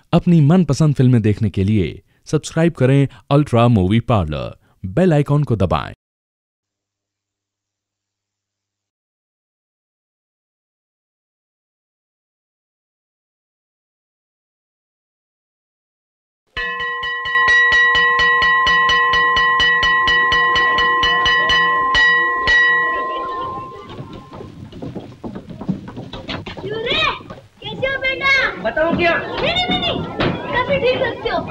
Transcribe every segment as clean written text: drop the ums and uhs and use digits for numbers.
अपनी मनपसंद फिल्में देखने के लिए सब्सक्राइब करें Ultra Movie Parlour, bell icon को दबाएं। कैसे हो बेटा? बताओ क्या? नहीं, काफी ठीक लगते हो।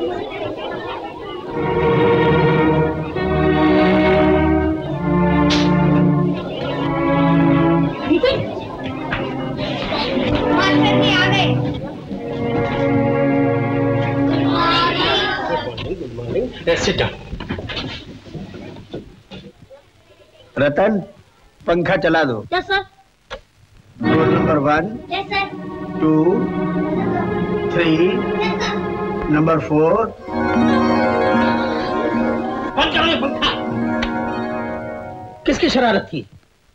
मास्टर जी आ गए। Good morning. Sit down. Ratan, पंखा चला दो। Yes sir. Roll number 1, yes sir. 2, 3, number 4। बंद करो ये पंखा। किसकी शरारत थी?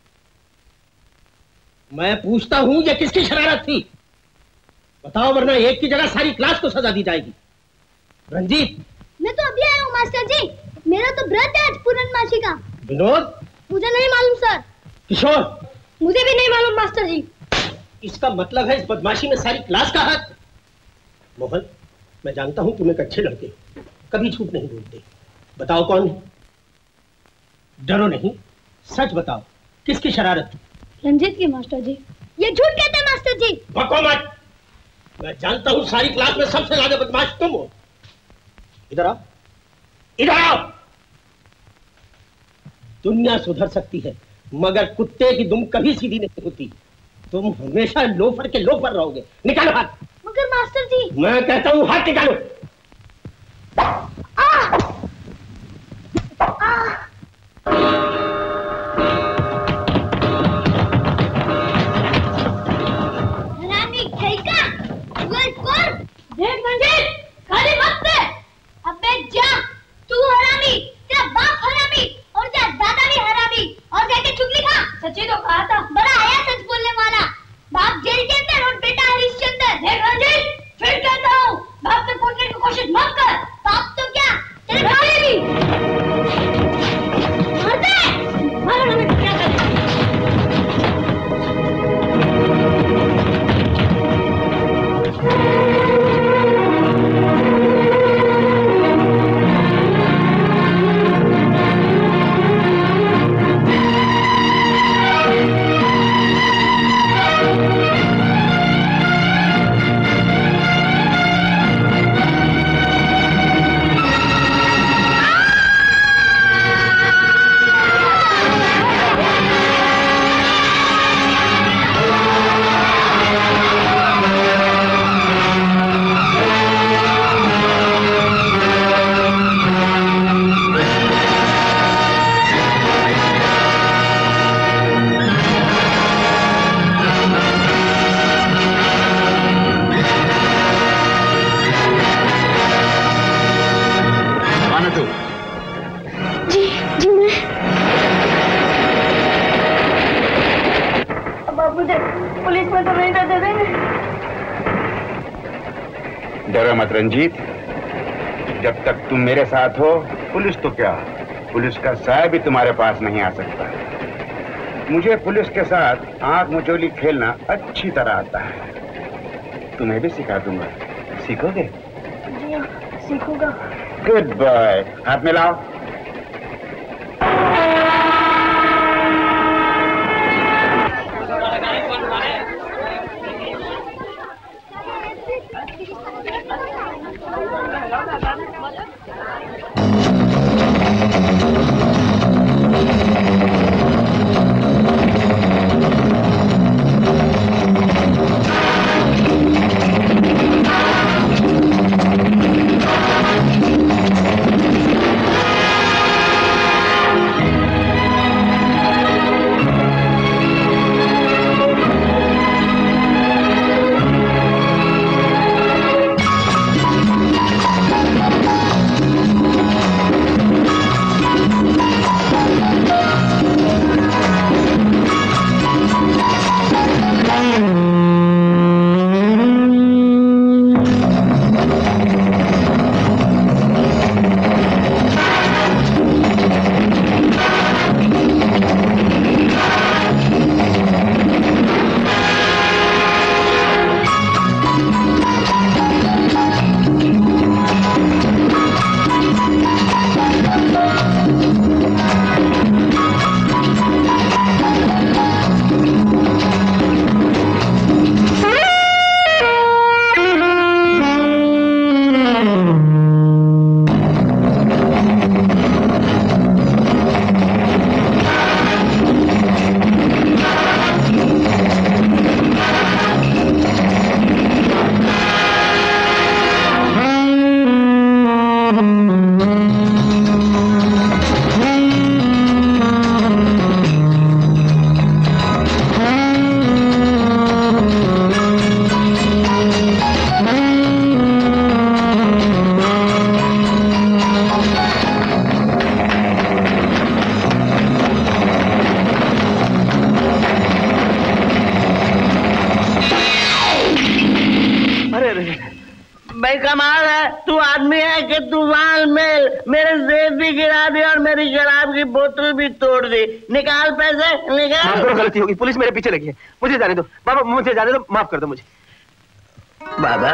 मैं पूछता हूं ये किसकी शरारत थी? बताओ, वरना एक की जगह सारी क्लास को सजा दी जाएगी। रंजीत। मैं तो अभी आया हूँ मास्टर जी। मेरा तो व्रत है आज पूर्णमासी का। विनोद। मुझे नहीं मालूम सर। किशोर। मुझे भी नहीं मालूम मास्टर जी। इसका मतलब है इस बदमाशी में सारी क्लास का हाथ। मोहन, मैं जानता हूं तुम एक अच्छे लड़के हो, कभी झूठ नहीं बोलते। बताओ कौन है? डरो नहीं, सच बताओ, किसकी शरारत? रंजीत की मास्टर जी। ये झूठ कहते हैं मास्टर जी। बको मत। मैं जानता हूं सारी क्लास में सबसे ज्यादा बदमाश तुम हो। इधर आओ, इधर आओ। दुनिया सुधर सकती है, मगर कुत्ते की दुम कभी सीधी नहीं होती। तुम हमेशा लोफर के लोफर रहोगे। निकालो हाथ। मगर मास्टर जी। मैं कहता हूं हाथ निकालो। रानी खेलका, देख रंजीत, खाली मत दे। अबे जा, तू हरामी, तेरा बाप हरामी और तेरा दादा भी हरामी, और जाके चुगली खा। सच्ची तो कहा था, बड़ा आया सच बोलने वाला। बाप जेल के अंदर और बेटा हरिश्चंद्र। देख रंजीत, फिर कहता हूँ, बाप से पूछने की कोशिश मत कर। बाप तो क्या, तेरे भाई भी। मार दे, मारो ना, मैं क्या करूं? डरो मत रंजीत, जब तक तुम मेरे साथ हो, पुलिस तो क्या, पुलिस का साया भी तुम्हारे पास नहीं आ सकता। मुझे पुलिस के साथ आंख मचोली खेलना अच्छी तरह आता है। तुम्हें भी सिखा दूंगा, सीखोगे? जी हाँ, सीखूंगा। गुड बॉय, हाथ मिलाओ। अरे भाई कमाल है, तू आदमी है कि तूफान में मेरे जेब भी गिरा दी और मेरी शराब की बोतल भी तोड़ दी। निकाल पैसे निकाल। गलती होगी, पुलिस मेरे पीछे लगी है, मुझे जाने दो बाबा, मुझे जाने दो, माफ कर दो मुझे। बाबा,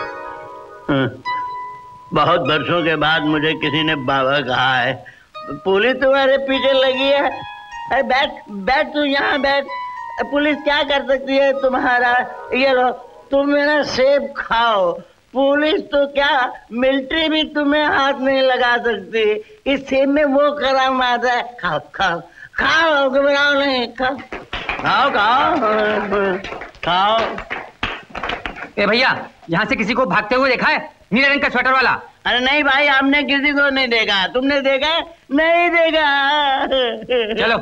बहुत वर्षों के बाद मुझे किसी ने बाबा कहा है। पुलिस तुम्हारे पीछे लगी है। अरे बैठ बैठ, तू यहाँ बैठ। पुलिस क्या कर सकती है तुम्हारा? ये लो, तुम मेरा सेब खाओ। पुलिस तो क्या, मिलिट्री भी तुम्हें हाथ नहीं लगा सकती। इस सेब में वो करामात है। खाओ खाओ खाओ, घबराओ नहीं, खाओ खाओ खाओ खाओ। ए भैया, यहाँ से किसी को भागते हुए देखा है? नीले रंग का स्वेटर वाला? अरे नहीं भाई, हमने किसी को नहीं देखा। तुमने देखा? नहीं देखा। चलो।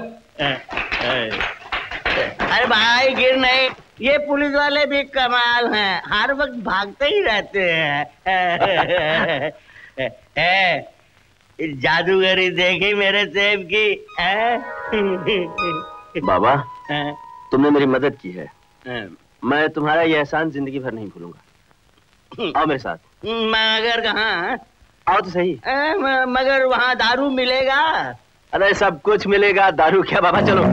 अरे भाई गिर नहीं, ये पुलिस वाले भी कमाल हैं, हर वक्त भागते ही रहते हैं। जादूगरी देखी मेरे सेब की? बाबा, तुमने मेरी मदद की है, मैं तुम्हारा ये एहसान जिंदगी भर नहीं भूलूंगा। आओ मेरे साथ। मगर कहाँ? आओ तो सही। मगर वहाँ दारू मिलेगा? अरे सब कुछ मिलेगा, दारू क्या बाबा, चलो।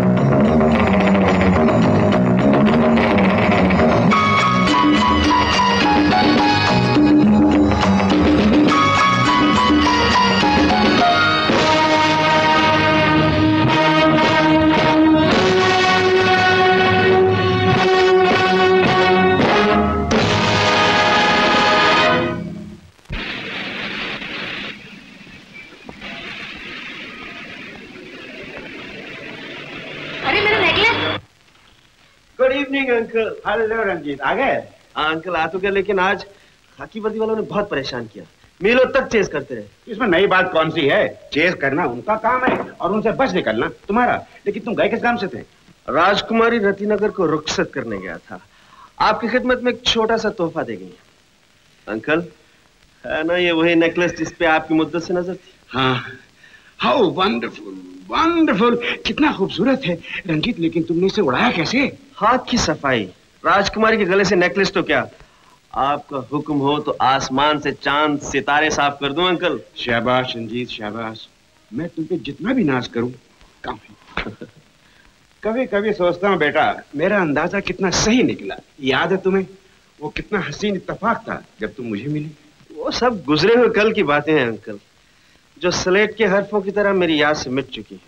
Good evening uncle. Hello Ranjit, आ गए? अंकल आ तो गए, लेकिन आज खाकी वर्दी वालों ने बहुत परेशान किया, मीलों तक चेस करते रहे। इसमें नई बात कौन सी है? चेस करना उनका काम है और उनसे बच निकलना तुम्हारा। लेकिन तुम गए किस काम से थे? राजकुमारी रतिनगर को रुखसत करने गया था, आपकी खिदमत में एक छोटा सा तोहफा दे गई। अंकल, है ना ये वही नेकलेस जिस पे आपकी मुद्दत से नजर थी? हाँ, हाउ वंडरफुल वंडरफुल, कितना खूबसूरत है रंजीत। लेकिन तुमने इसे उड़ाया कैसे? हाथ की सफाई। राजकुमारी के गले से नेकलेस तो क्या, आपका हुक्म हो तो आसमान से चांद सितारे साफ कर दूं अंकल। शाबाश रंजीत, शाबाश। मैं तुम पे जितना भी नाज करूं कम है। कभी कभी सोचता हूँ बेटा, मेरा अंदाजा कितना सही निकला। याद है तुम्हें वो कितना हसीन इत्तेफाक था जब तुम मुझे मिली? वो सब गुजरे हुए कल की बातें हैं अंकल, जो स्लेट के हरफों की तरह मेरी याद से मिट चुकी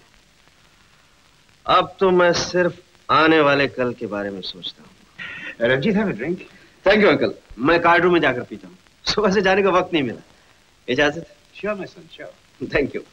है। अब तो मैं सिर्फ आने वाले कल के बारे में सोचता हूँ। Ranjit, have a drink? Thank you uncle, मैं कार्ड रूम में जाकर पीता हूँ, सुबह से जाने का वक्त नहीं मिला। इजाजत? Sure my son, sure. Thank you.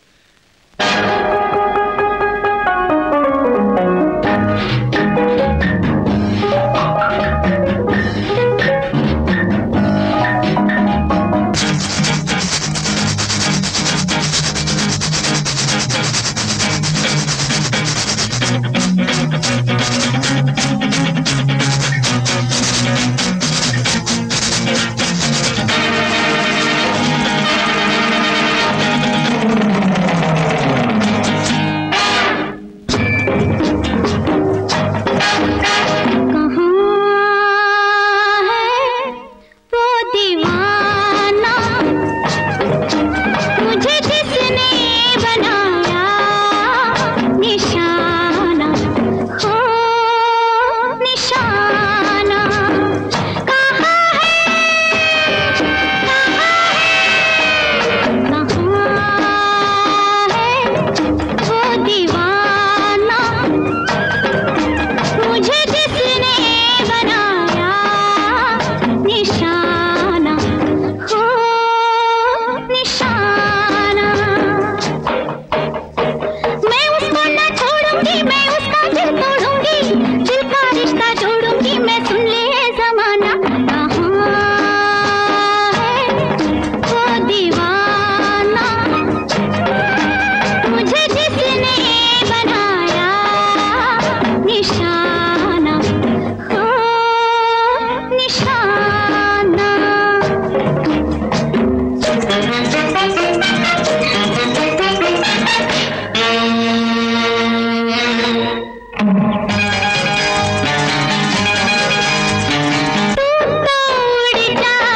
तू तो उड़ जा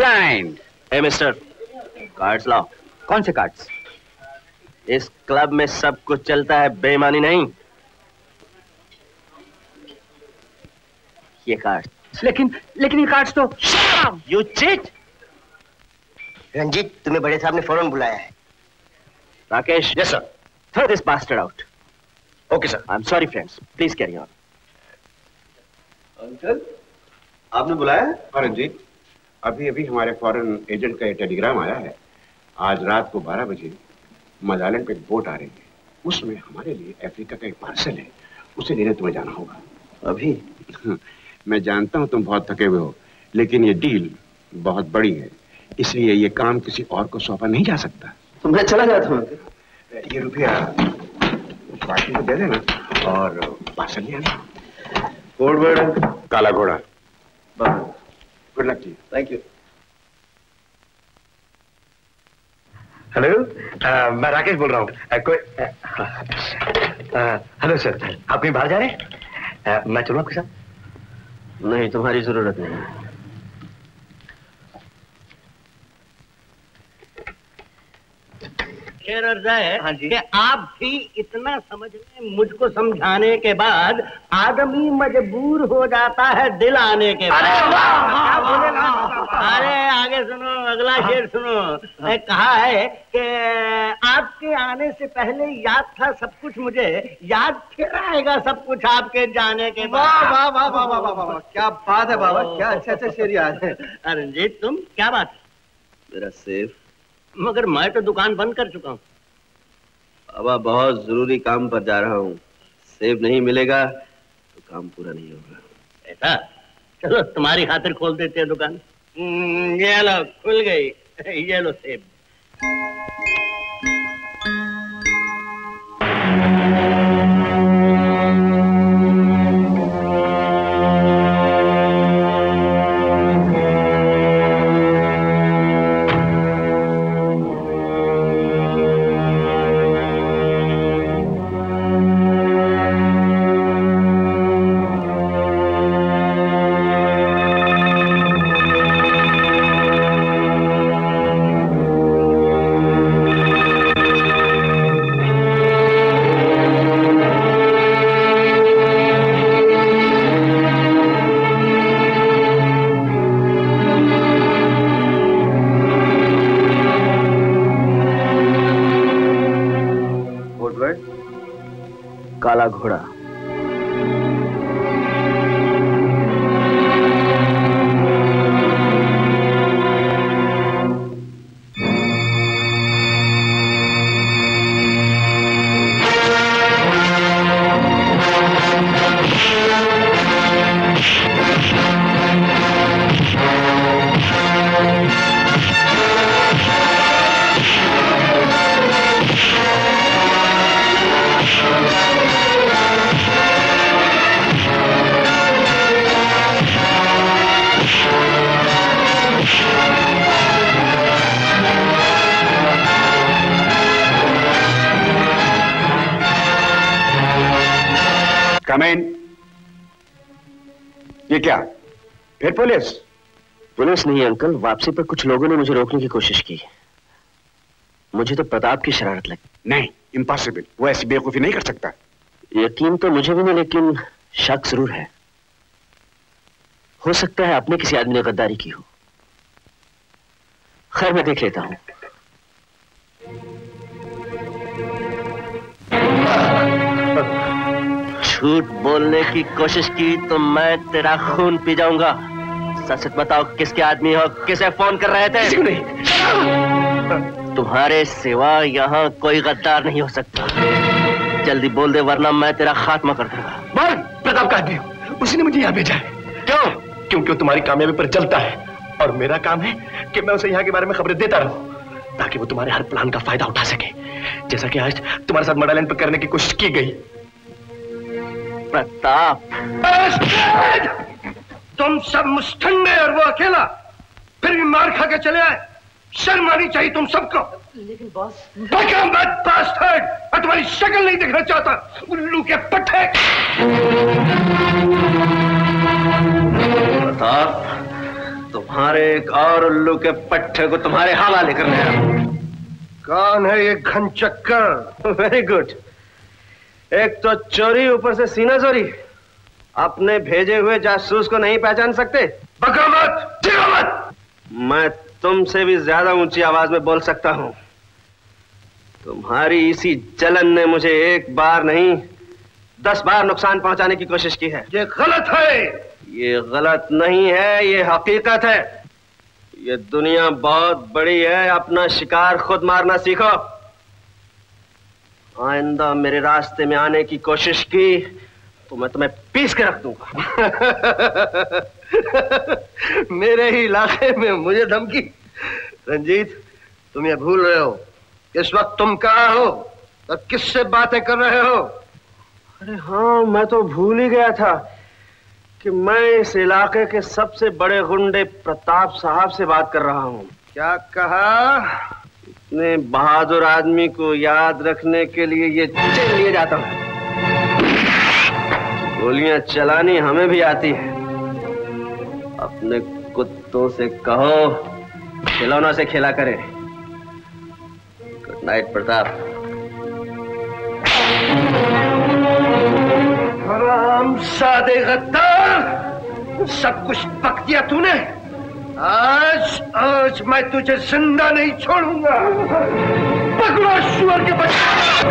ब्लाइंड। ए मिस्टर, कार्ड्स लाओ। कौन से कार्ड्स? इस क्लब में सब कुछ चलता है, बेईमानी नहीं। ये कार्ड। लेकिन ये कार्ड्स तो। You cheat. रंजीत, तुम्हें बड़े साहब ने फौरन बुलाया है। Rakesh. Yes sir. Throw this bastard out. Okay sir. I am sorry friends, please carry on. Uncle, आपने बुलाया है? रंजीत, अभी अभी हमारे फॉरेन एजेंट का टेलीग्राम आया है। आज रात को 12 बजे मदालन पे एक बोट आ रही है। उसमें हमारे लिए अफ्रीका का एक पार्सल है, उसे लेने तुम्हें जाना होगा। अभी? मैं जानता हूं तुम बहुत थके हुए हो, लेकिन ये डील बहुत बड़ी है, इसलिए ये काम किसी और को सौंपा नहीं जा सकता। तो मैं चला जाता हूँ अंकल। ये रुपया पार्टी को दे देना और पार्सल ले आना। कोड वर्ड काला घोड़ा। Good luck ji. Thank you. Hello, मैं राकेश बोल रहा हूँ। हेलो सर, आप कहीं बाहर जा रहे हैं? मैं चलूँ आपके साथ? नहीं, तुम्हारी जरूरत नहीं। शेर अर्जा है कि आप भी इतना समझने, मुझको समझाने के बाद आदमी मजबूर हो जाता है दिल आने के बाद। अरे आगे सुनो, अगला शेर सुनो। मैं कहा है कि आपके आने से पहले याद था सब कुछ मुझे, याद फिर आएगा सब कुछ आपके जाने के बाद। वाह वाह वाह वाह वाह वाह वाह, क्या बात है बाबा, क्या अच्छे शेर याद है। रंजीत, तुम क्या बात है? मेरा सेफ। मगर मैं तो दुकान बंद कर चुका हूँ। बाबा, बहुत जरूरी काम पर जा रहा हूँ, सेफ नहीं मिलेगा तो काम पूरा नहीं होगा। ऐसा? चलो तुम्हारी खातिर खोल देते हैं दुकान। ये लो, खुल गई। ये लो सेब। काला घोड़ा। कमेन। ये क्या, फिर पुलिस? पुलिस नहीं अंकल, वापसी पर कुछ लोगों ने मुझे रोकने की कोशिश की। मुझे तो प्रताप की शरारत लगी। नहीं, इम्पॉसिबल, वो ऐसी बेवकूफी नहीं कर सकता। यकीन तो मुझे भी नहीं, लेकिन शक जरूर है। हो सकता है अपने किसी आदमी ने गद्दारी की हो। खैर, मैं देख लेता हूं। झूठ बोलने की कोशिश की तो मैं तेरा खून पी जाऊंगा। सच बताओ, किसके आदमी हो, किसे फोन कर रहे थे? तुम्हारे सिवा यहाँ कोई गद्दार नहीं हो सकता। जल्दी बोल दे, वरना मैं तेरा खात्मा कर दूंगा। बोल, प्रताप का आदमी हो, उसी ने मुझे यहाँ भेजा है। क्यों? क्योंकि वो तुम्हारी कामयाबी पर जलता है, और मेरा काम है कि मैं उसे यहाँ के बारे में खबरें देता रहूं, ताकि वो तुम्हारे हर प्लान का फायदा उठा सके, जैसा कि आज तुम्हारे साथ मडालैंड पर करने की कोशिश की गई। प्रताप, तुम सब मुस्तंड में और वो अकेला, फिर भी मार खा के चले आए। शर्म आनी चाहिए तुम सबको। लेकिन बॉस, मैं तुम्हारी शक्ल नहीं देखना चाहता, उल्लू के पट्टे। प्रताप, तुम तुम्हारे एक और उल्लू के पट्टे को तुम्हारे हवाले करने आया हूं। कौन है ये घनचक्कर? Very good. एक तो चोरी, ऊपर से सीना चोरी। अपने भेजे हुए जासूस को नहीं पहचान सकते? बगावत, चिरावत। मैं तुमसे भी ज्यादा ऊंची आवाज में बोल सकता हूं। तुम्हारी इसी जलन ने मुझे एक बार नहीं 10 बार नुकसान पहुंचाने की कोशिश की है। ये गलत है। ये गलत नहीं है, ये हकीकत है। ये दुनिया बहुत बड़ी है, अपना शिकार खुद मारना सीखो। आइंदा मेरे रास्ते में आने की कोशिश की तो मैं तुम्हें पीस के रख दूंगा। मेरे ही इलाके में मुझे धमकी? रंजीत, तुम ये भूल रहे हो इस वक्त तुम कहाँ हो और किससे बातें कर रहे हो? अरे हाँ, मैं तो भूल ही गया था कि मैं इस इलाके के सबसे बड़े गुंडे प्रताप साहब से बात कर रहा हूँ। क्या कहा? इतने बहादुर आदमी को याद रखने के लिए ये जेल लिए जाता हूँ। गोलियां चलानी हमें भी आती है। अपने कुत्तों से कहो खिलौनों से खेला करें। Good night Pratap. हरामजादे गद्दार, सब कुछ पक दिया तूने। आज मैं तुझे जिंदा नहीं छोड़ूंगा। पकड़ो सुअर के बच्चे।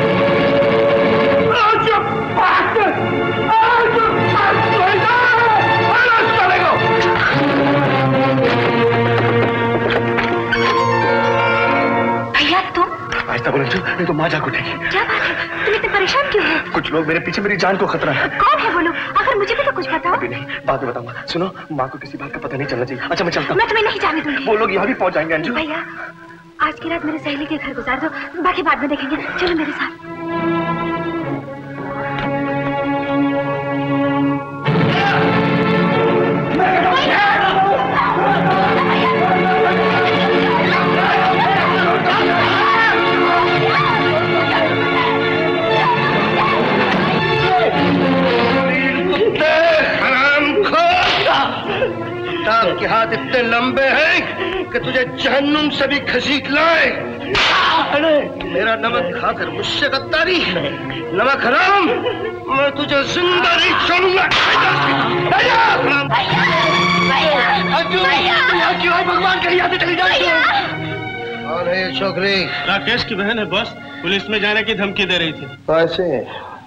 भैया तुम? आहिस्ता बोलो नहीं तो माँ जाग उठेगी। क्या बात है, तुम इतने परेशान क्यों हो? कुछ लोग मेरे पीछे, मेरी जान को खतरा है। कौन है वो लोग? अगर मुझे भी तो कुछ बताओ। अभी नहीं, बाद में बताऊंगा। सुनो, माँ को किसी बात का पता नहीं चलना चाहिए। अच्छा मैं चलता हूँ। मैं तुम्हें नहीं जाने दूंगी। वो लोग यहाँ भी पहुँच जाएंगे अंजू। भैया आज की रात मेरे सहेली के घर गुजार दो, बाकी बाद में देखेंगे। चलो मेरे साथ। के हाथ इतने लंबे हैं कि तुझे जहन्नुम से भी घसीट लाए। मेरा नमक खाकर मुझसे गद्दारी, नमक हराम, मैं तुझे जिंदा नहीं छोड़ूंगा। भगवान के याद चली जाए। कौन है ये छोकरी? राकेश की बहन है बॉस, पुलिस में जाने की धमकी दे रही थी। ऐसे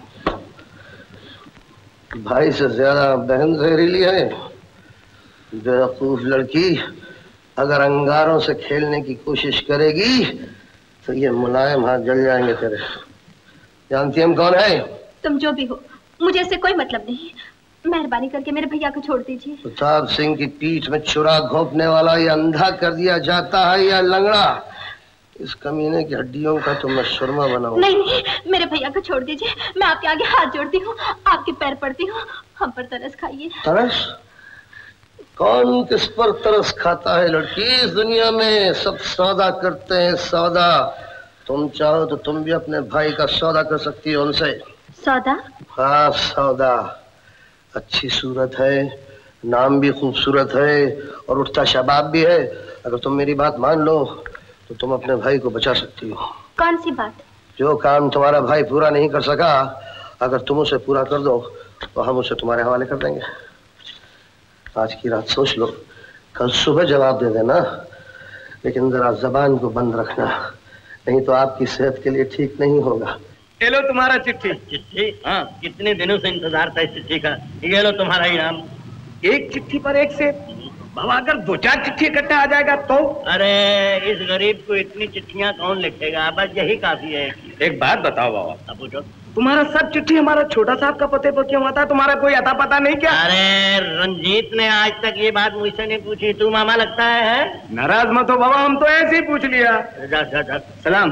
भाई से ज्यादा बहन जहरीली है। बेवकूफ लड़की, अगर अंगारों से खेलने की कोशिश करेगी तो ये मुलायम हाथ जल जाएंगे तेरे। जानती हम कौन है? तुम जो भी हो, मुझे इससे कोई मतलब नहीं। मेहरबानी करके मेरे भैया को छोड़ दीजिए। प्रताप सिंह की पीठ में छुरा घोंपने वाला ये अंधा कर दिया जाता है या लंगड़ा? इस कमीने की हड्डियों का तो मैं सुरमा बनाऊं। नहीं नहीं, मेरे भैया को छोड़ दीजिए। मैं आपके आगे हाथ जोड़ती हूँ, आपके पैर पड़ती हूँ। हम पर तरस खाइए। तरस? कौन किस पर तरस खाता है लड़की? इस दुनिया में सब सौदा करते हैं, सौदा। तुम चाहो तो तुम भी अपने भाई का सौदा कर सकती हो उनसे। सौदा? हाँ सौदा। अच्छी सूरत है, नाम भी खूबसूरत है और उठता शबाब भी है। अगर तुम मेरी बात मान लो तो तुम अपने भाई को बचा सकती हो। कौन सी बात? जो काम तुम्हारा भाई पूरा नहीं कर सका, अगर तुम उसे पूरा कर दो तो हम उसे तुम्हारे हवाले कर देंगे। आज की रात सोच लो, कल सुबह जवाब दे देना, लेकिन जरा जबान को बंद रखना, नहीं तो आपकी सेहत के लिए ठीक नहीं होगा। ये लो तुम्हारा चिट्ठी। चिट्ठी? हाँ, कितने दिनों से इंतजार था इस चिट्ठी का। ये लो तुम्हारा इनाम। एक चिट्ठी पर एक से बाबा, अगर 2-4 चिट्ठी इकट्ठा आ जाएगा तो? अरे इस गरीब को इतनी चिट्ठियां कौन लिखेगा, बस यही काफी है। एक बात बताओ बाबा। अब पूछो। तुम्हारा सब चिट्ठी हमारा छोटा साहब का पते पर क्यों आता? तुम्हारा कोई अता पता नहीं क्या? अरे रंजीत ने आज तक ये बात मुझसे नहीं पूछी, तू मामा लगता है? नाराज मत हो बाबा, हम तो ऐसे ही पूछ लिया। जा जा जा। सलाम।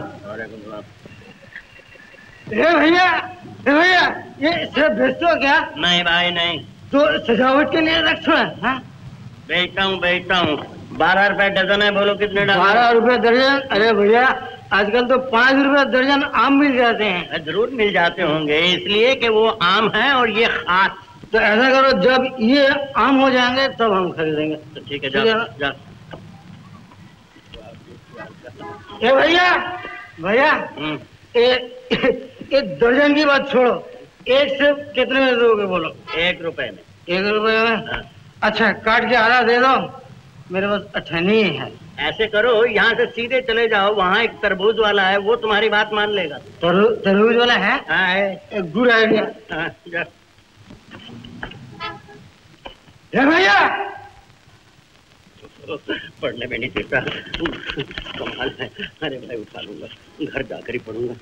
भैया ये सब भेजते क्या? नहीं भाई नहीं। तो सजावट के लिए रखो। बेचता हूँ 12 रुपए डजन है। बोलो कितने डजन? 12 रुपए दर्जन? अरे भैया आजकल तो 5 रुपए दर्जन आम मिल जाते हैं। जरूर मिल जाते होंगे, इसलिए कि वो आम है और ये खास। तो ऐसा करो, जब ये आम हो जाएंगे तब हम खरीदेंगे। तो ठीक है, जा। ए भैया भैया, एक दर्जन की बात छोड़ो, एक से कितने में दोगे बोलो? 1 रुपए में। 1 रुपए में? हाँ। अच्छा, काट के आधा दे दो, मेरे पास अठन्नी है। ऐसे करो, यहाँ से सीधे चले जाओ, वहाँ एक तरबूज वाला है, वो तुम्हारी बात मान लेगा। तरबूज वाला है? हाँ है। Good idea. हाँ, जा। भैया पढ़ने में नहीं देता, कमाल है। अरे भाई उठा लूंगा, घर जाकर ही पढ़ूंगा।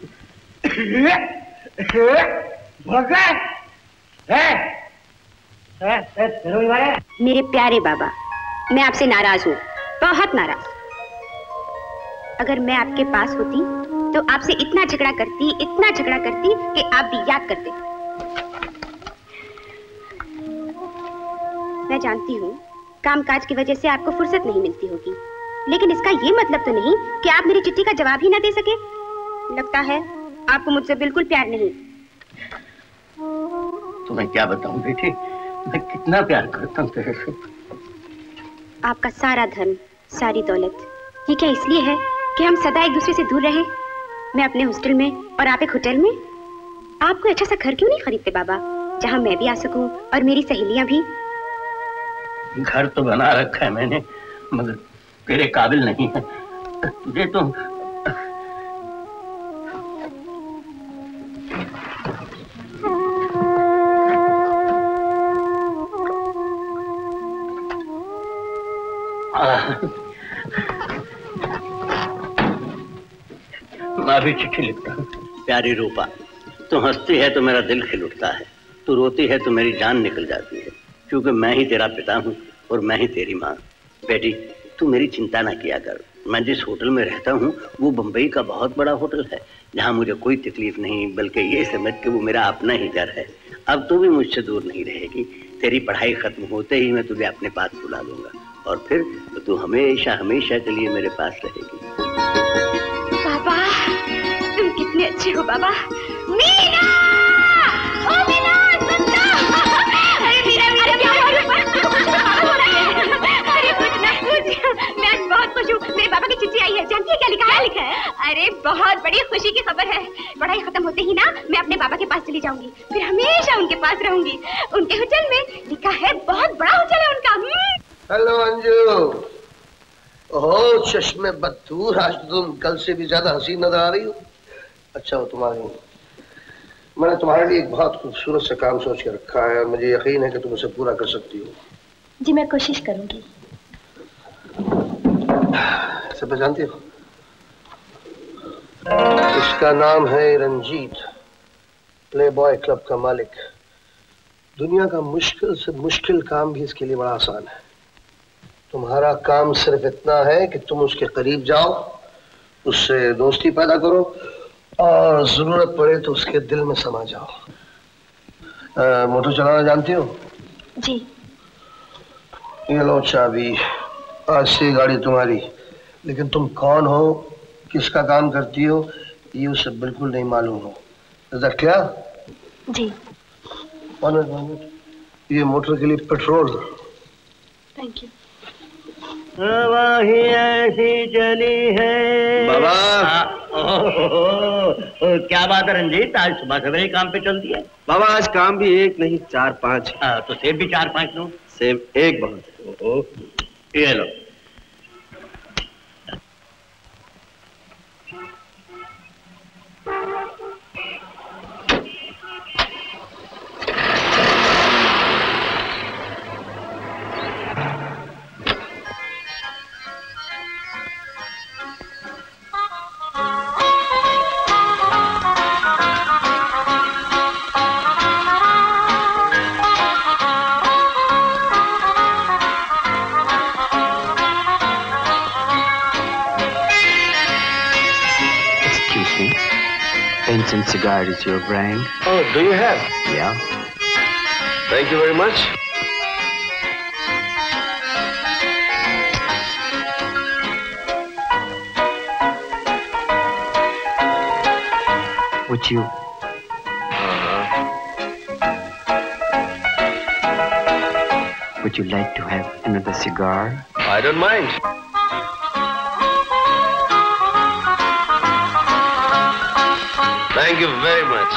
मेरे प्यारे बाबा, मैं आपसे नाराज हूँ, बहुत नाराज। अगर मैं आपके पास होती तो आपसे इतना झगड़ा करती कि आप भी याद करते। मैं जानती हूँ कामकाज की वजह से आपको फुर्सत नहीं मिलती होगी, लेकिन इसका ये मतलब तो नहीं कि आप मेरी चिट्ठी का जवाब ही ना दे सके। लगता है आपको मुझसे बिल्कुल प्यार नहीं। तुम्हें क्या बताऊं बेटी, मैं कितना प्यार करता हूँ तेरे से। आपका सारा धन, सारी दौलत, ये क्या इसलिए है कि हम सदा एक दूसरे से दूर रहे? मैं अपने हॉस्टल में और आप एक होटल में। आप कोई अच्छा सा घर क्यों नहीं खरीदते बाबा, जहाँ मैं भी आ सकूं और मेरी सहेलियां भी? घर तो बना रखा है मैंने, मगर तेरे काबिल नहीं है। तुझे तो मैं भी चिट्ठी लिखता हूँ। प्यारी रूपा, तू हंसती है तो मेरा दिल खिल उठता है, तू रोती है तो मेरी जान निकल जाती है, क्योंकि मैं ही तेरा पिता हूँ और मैं ही तेरी माँ। बेटी, तू मेरी चिंता ना किया कर। मैं जिस होटल में रहता हूँ वो बम्बई का बहुत बड़ा होटल है, जहाँ मुझे कोई तकलीफ नहीं, बल्कि ये समझ के वो मेरा अपना ही घर है। अब तू भी मुझसे दूर नहीं रहेगी। तेरी पढ़ाई खत्म होते ही मैं तुझे अपने पास बुला लूंगा और फिर तू हमेशा हमेशा के लिए मेरे पास रहेगी। बाबा, तुम कितने अच्छे हो बाबा। मीना! ओ मीना, सुनना! अरे मीना, मीना, क्या हो रहा है? अरे कुछ मैं आज बहुत खुश हूँ। मेरे बाबा की चिट्ठी आई है, जानती है क्या लिखा है? क्या लिखा है? अरे बहुत बड़ी खुशी की खबर है। पढ़ाई खत्म होते ही ना मैं अपने बाबा के पास चली जाऊंगी, फिर हमेशा उनके पास रहूंगी। उनके होटल में लिखा है, बहुत बड़ा होटल है उनका। हेलो अंजू। ओह चश्मे बदूर, आज तुम कल से भी ज्यादा हसीन नजर आ रही हो। अच्छा हो तुम्हारी, मैंने तुम्हारे लिए एक बहुत खूबसूरत सा काम सोच के रखा है और मुझे यकीन है कि तुम उसे पूरा कर सकती हो। जी मैं कोशिश करूंगी। सब जानती हो, इसका नाम है रंजीत, प्ले बॉय क्लब का मालिक। दुनिया का मुश्किल से मुश्किल काम भी इसके लिए बड़ा आसान है। तुम्हारा काम सिर्फ इतना है कि तुम उसके करीब जाओ, उससे दोस्ती पैदा करो और जरूरत पड़े तो उसके दिल में समा जाओ। मोटर चलाना जानती हो? जी। ये लो चाबी, आज से गाड़ी तुम्हारी। लेकिन तुम कौन हो, किसका काम करती हो, ये उसे बिल्कुल नहीं मालूम हो। Is that clear? जी। ये मोटर के लिए पेट्रोल। Thank you. वही ऐसी चली है बाबा। क्या बात है रंजीत, आज सुबह सवेरे काम पे चल दिया? बाबा आज काम भी 1 नहीं 4-5। तो सेब भी 4-5 लो। सेब 1 बहुत है। ये लो। Benson cigar is your brand? Oh, do you have? Yeah. Thank you very much. Would you? Would you like to have another cigar? I don't mind. Thank you very much.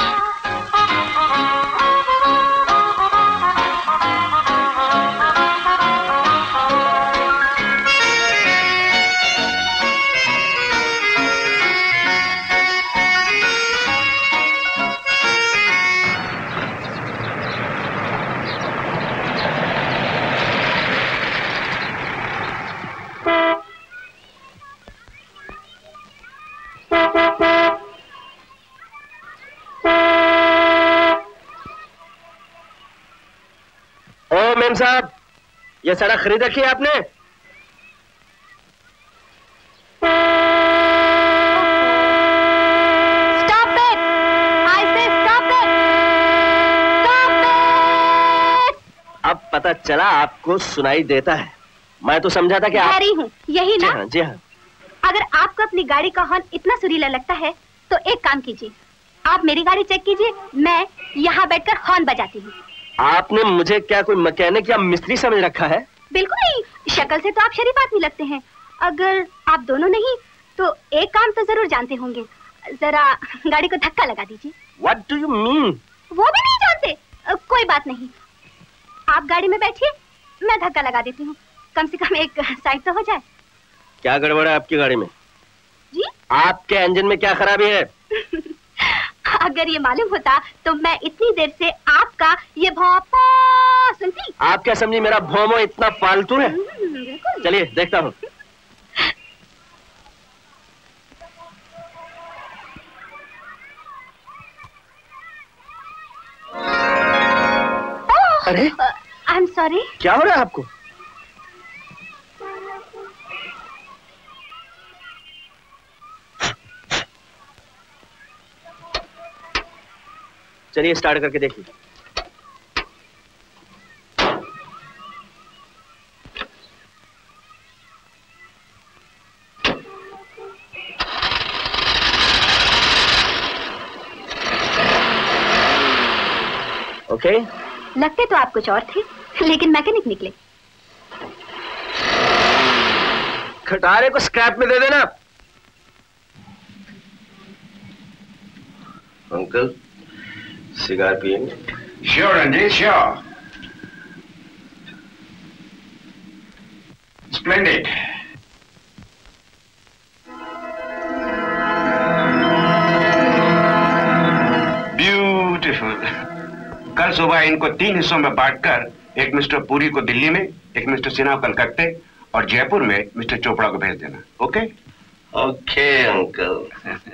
साहब, ये सड़क खरीद रखी है आपने? Stop it! I say stop it! Stop it! अब पता चला आपको सुनाई देता है। मैं तो समझा था कि आप रही हूँ, यही ना? जी हाँ। अगर आपको अपनी गाड़ी का हॉर्न इतना सुरीला लगता है, तो एक काम कीजिए, आप मेरी गाड़ी चेक कीजिए, मैं यहाँ बैठकर हॉर्न बजाती हूँ। आपने मुझे क्या कोई मैकेनिक या मिस्त्री समझ रखा है? बिल्कुल नहीं, शक्ल से तो आप शरीफ आदमी लगते हैं। अगर आप दोनों नहीं, तो एक काम तो जरूर जानते होंगे, जरा गाड़ी को धक्का लगा दीजिए। What do you mean? वो भी नहीं जानते? कोई बात नहीं, आप गाड़ी में बैठिए, मैं धक्का लगा देती हूँ, कम से कम एक साइड तो हो जाए। क्या गड़बड़ है आपकी गाड़ी में? जी? आपके इंजन में क्या खराबी है? अगर ये मालूम होता तो मैं इतनी देर से आपका ये भौंपा सुनती। आप क्या समझी मेरा भौमो इतना फालतू है? चलिए देखता हूँ। अरे आई एम सॉरी। क्या हो रहा है आपको? चलिए स्टार्ट करके देखिए। ओके। लगते तो आप कुछ और थे, लेकिन मैकेनिक निकले। खटारे को स्क्रैप में दे देना। अंकल सिगार पिएंगे? Sure Ranjit, sure. Splendid. Beautiful. कल सुबह इनको 3 हिस्सों में बांटकर एक मिस्टर पुरी को दिल्ली में, एक मिस्टर सिन्हा को कलकत्ते और जयपुर में मिस्टर चोपड़ा को भेज देना। ओके? Okay uncle.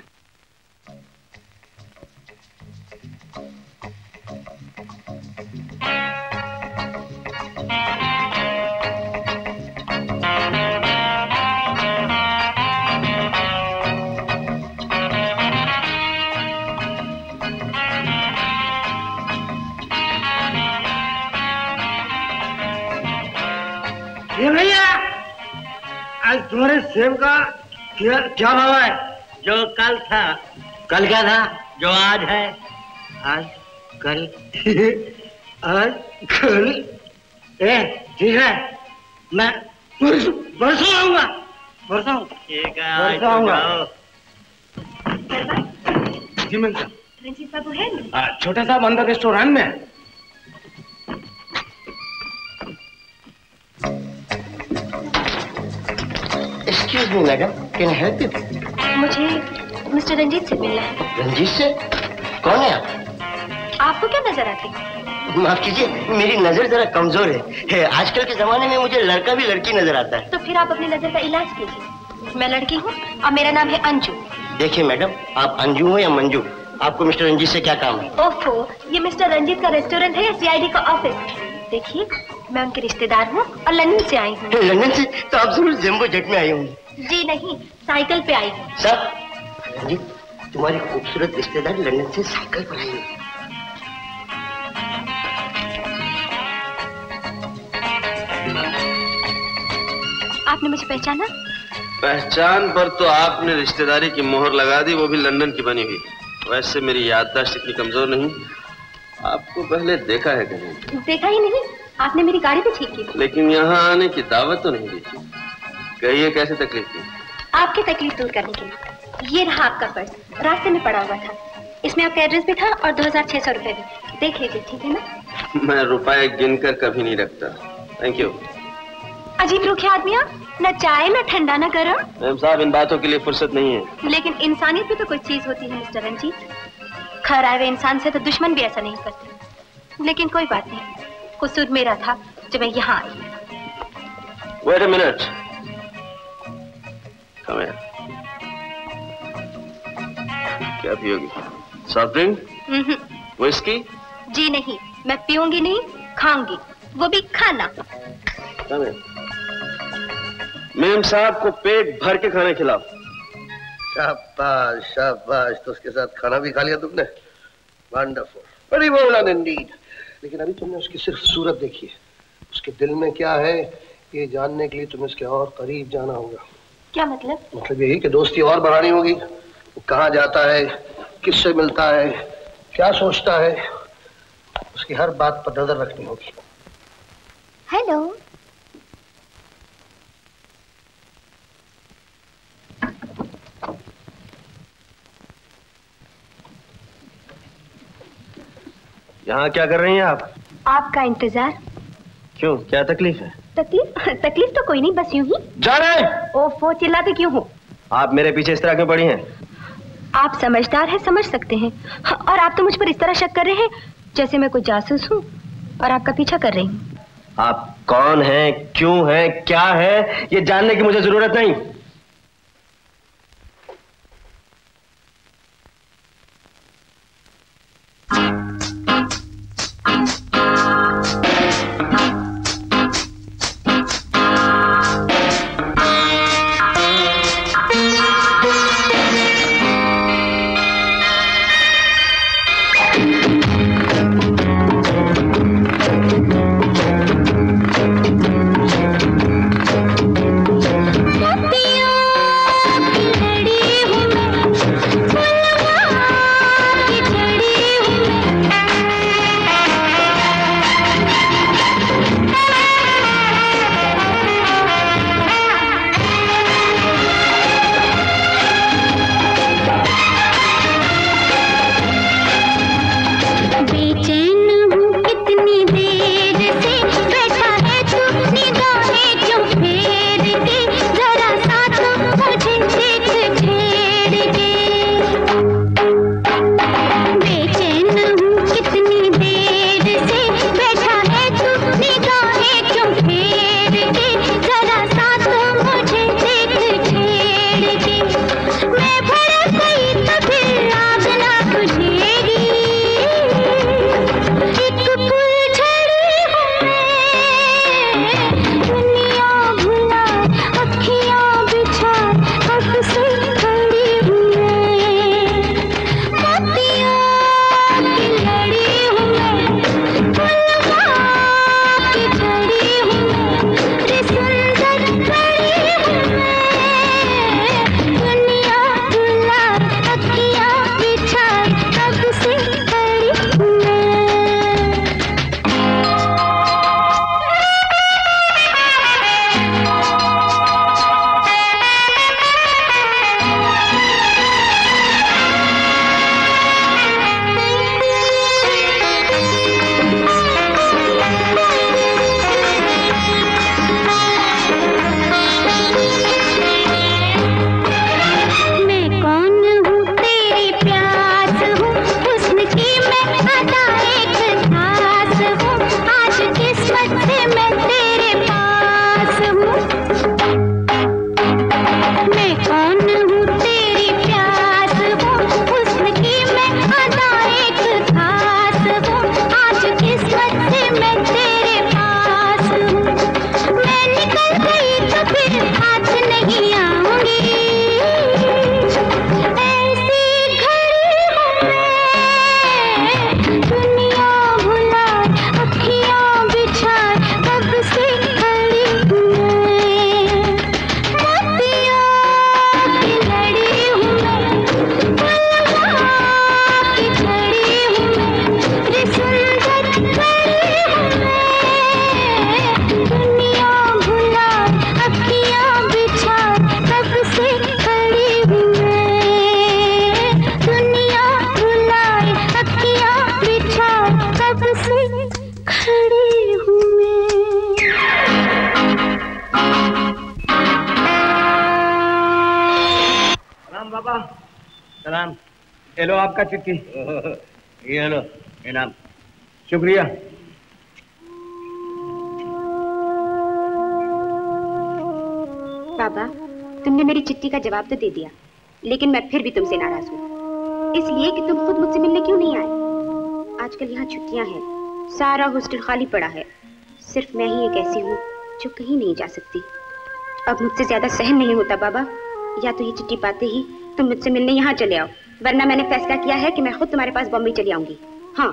ये भैया, आज तुम्हारे सेब का क्या भाव है? जो कल था। कल क्या था? जो आज है। आज कल आज कल। ठीक है, मैं परसों आऊंगा। परसों ठीक है, परसों आऊंगा। जी मैं रंजीत बाबू है? छोटा साहब अंदर रेस्टोरेंट में है। Excuse me, madam. Can I help you? मुझे मिस्टर रंजीत से मिलना है। रंजीत से? कौन है आप? आपको क्या नजर आती है? माफ कीजिए, मेरी नजर जरा कमजोर है। आजकल के जमाने में मुझे लड़का भी लड़की नजर आता है। तो फिर आप अपनी नजर का इलाज कीजिए। मैं लड़की हूँ और मेरा नाम है अंजू। देखिए मैडम, आप अंजू हो या मंजू, आपको मिस्टर रंजीत से क्या काम है? ओफो, ये मिस्टर रंजीत का रेस्टोरेंट है या सीआईडी का ऑफिस? देखिए, मैं उनके रिश्तेदार हूँ और लंदन से आई हूँ। लंदन से? तो आप जरूर जंबो जेट में आई होंगी। जी नहीं, साइकिल पे आई हूँ। सर, रंजीत, तुम्हारी खूबसूरत रिश्तेदार लंदन से साइकिल पर आई है। आपने मुझे पहचाना? पहचान पर तो आपने रिश्तेदारी की मोहर लगा दी, वो भी लंदन की बनी हुई। वैसे मेरी याददाश्त इतनी कमजोर नहीं, आपको पहले देखा है कहीं? देखा ही नहीं, आपने मेरी गाड़ी भी ठीक की। लेकिन यहाँ आने की दावत तो नहीं दी। कहिए कैसे तकलीफ थी? आपकी तकलीफ दूर करने के लिए। ये रहा आपका पर्स, रास्ते में पड़ा हुआ था। इसमें आपका एड्रेस भी था और 2600 रुपए भी। देख लीजिए, ठीक है ना? मैं रुपए गिनकर कभी नहीं रखता। Thank you. अजीब रूखे आदमी आप, न चाय न ठंडा न गरम। मैम साहब, इन बातों के लिए फुर्सत नहीं है। लेकिन इंसानियत भी तो कोई चीज होती है मिस्टर रंजीत। खैर आए हुए इंसान से तो दुश्मन भी ऐसा नहीं करते। लेकिन कोई बात नहीं, कसूर मेरा था जब मैं यहाँ आई। Wait a minute. Come here. क्या पियोगी? Soft drink? विस्की? जी नहीं, मैं पीऊंगी नहीं, खाऊंगी, वो भी खाना। Come here. मेम साहब को पेट भर के खाना खिलाओ। शाबाश शाबाश, तो उसके साथ खाना भी खा लिया तुमने। Wonderful, very well done indeed. लेकिन अभी तुमने उसकी सिर्फ सूरत देखी है, उसके दिल में क्या है ये जानने के लिए तुम्हें उसके और करीब जाना होगा। क्या मतलब? मतलब यही कि दोस्ती और बढ़ानी होगी। वो कहाँ जाता है, किससे मिलता है, क्या सोचता है, उसकी हर बात पर नजर रखनी होगी। हेलो। यहाँ क्या कर रही हैं आप? आपका इंतजार। क्यों, क्या तकलीफ है? तकलीफ तो कोई नहीं, बस यूं ही। जा रहे? ओफो, चिल्लाते क्यों हो? आप मेरे पीछे इस तरह क्यों पड़ी हैं? आप समझदार हैं, समझ सकते हैं। और आप तो मुझ पर इस तरह शक कर रहे हैं जैसे मैं कोई जासूस हूँ और आपका पीछा कर रही हूँ। आप कौन हैं, क्यों हैं, क्या है, ये जानने की मुझे जरूरत नहीं। सलाम। ये लो आपका चिट्ठी। ये लो इनाम। शुक्रिया। बाबा, तुमने मेरी चिट्ठी का जवाब तो दे दिया, लेकिन मैं फिर भी तुमसे नाराज हूँ। इसलिए कि तुम खुद मुझसे मिलने क्यों नहीं आए? आजकल यहाँ छुट्टियाँ हैं, सारा हॉस्टल खाली पड़ा है। सिर्फ मैं ही एक ऐसी हूँ जो कहीं नहीं जा सकती। अब मुझसे ज्यादा सहन नहीं होता बाबा। या तो ये चिट्ठी पाते ही तुम मुझसे मिलने यहाँ चले आओ, वरना मैंने फैसला किया है कि मैं खुद तुम्हारे पास बॉम्बे चली आऊंगी। हाँ।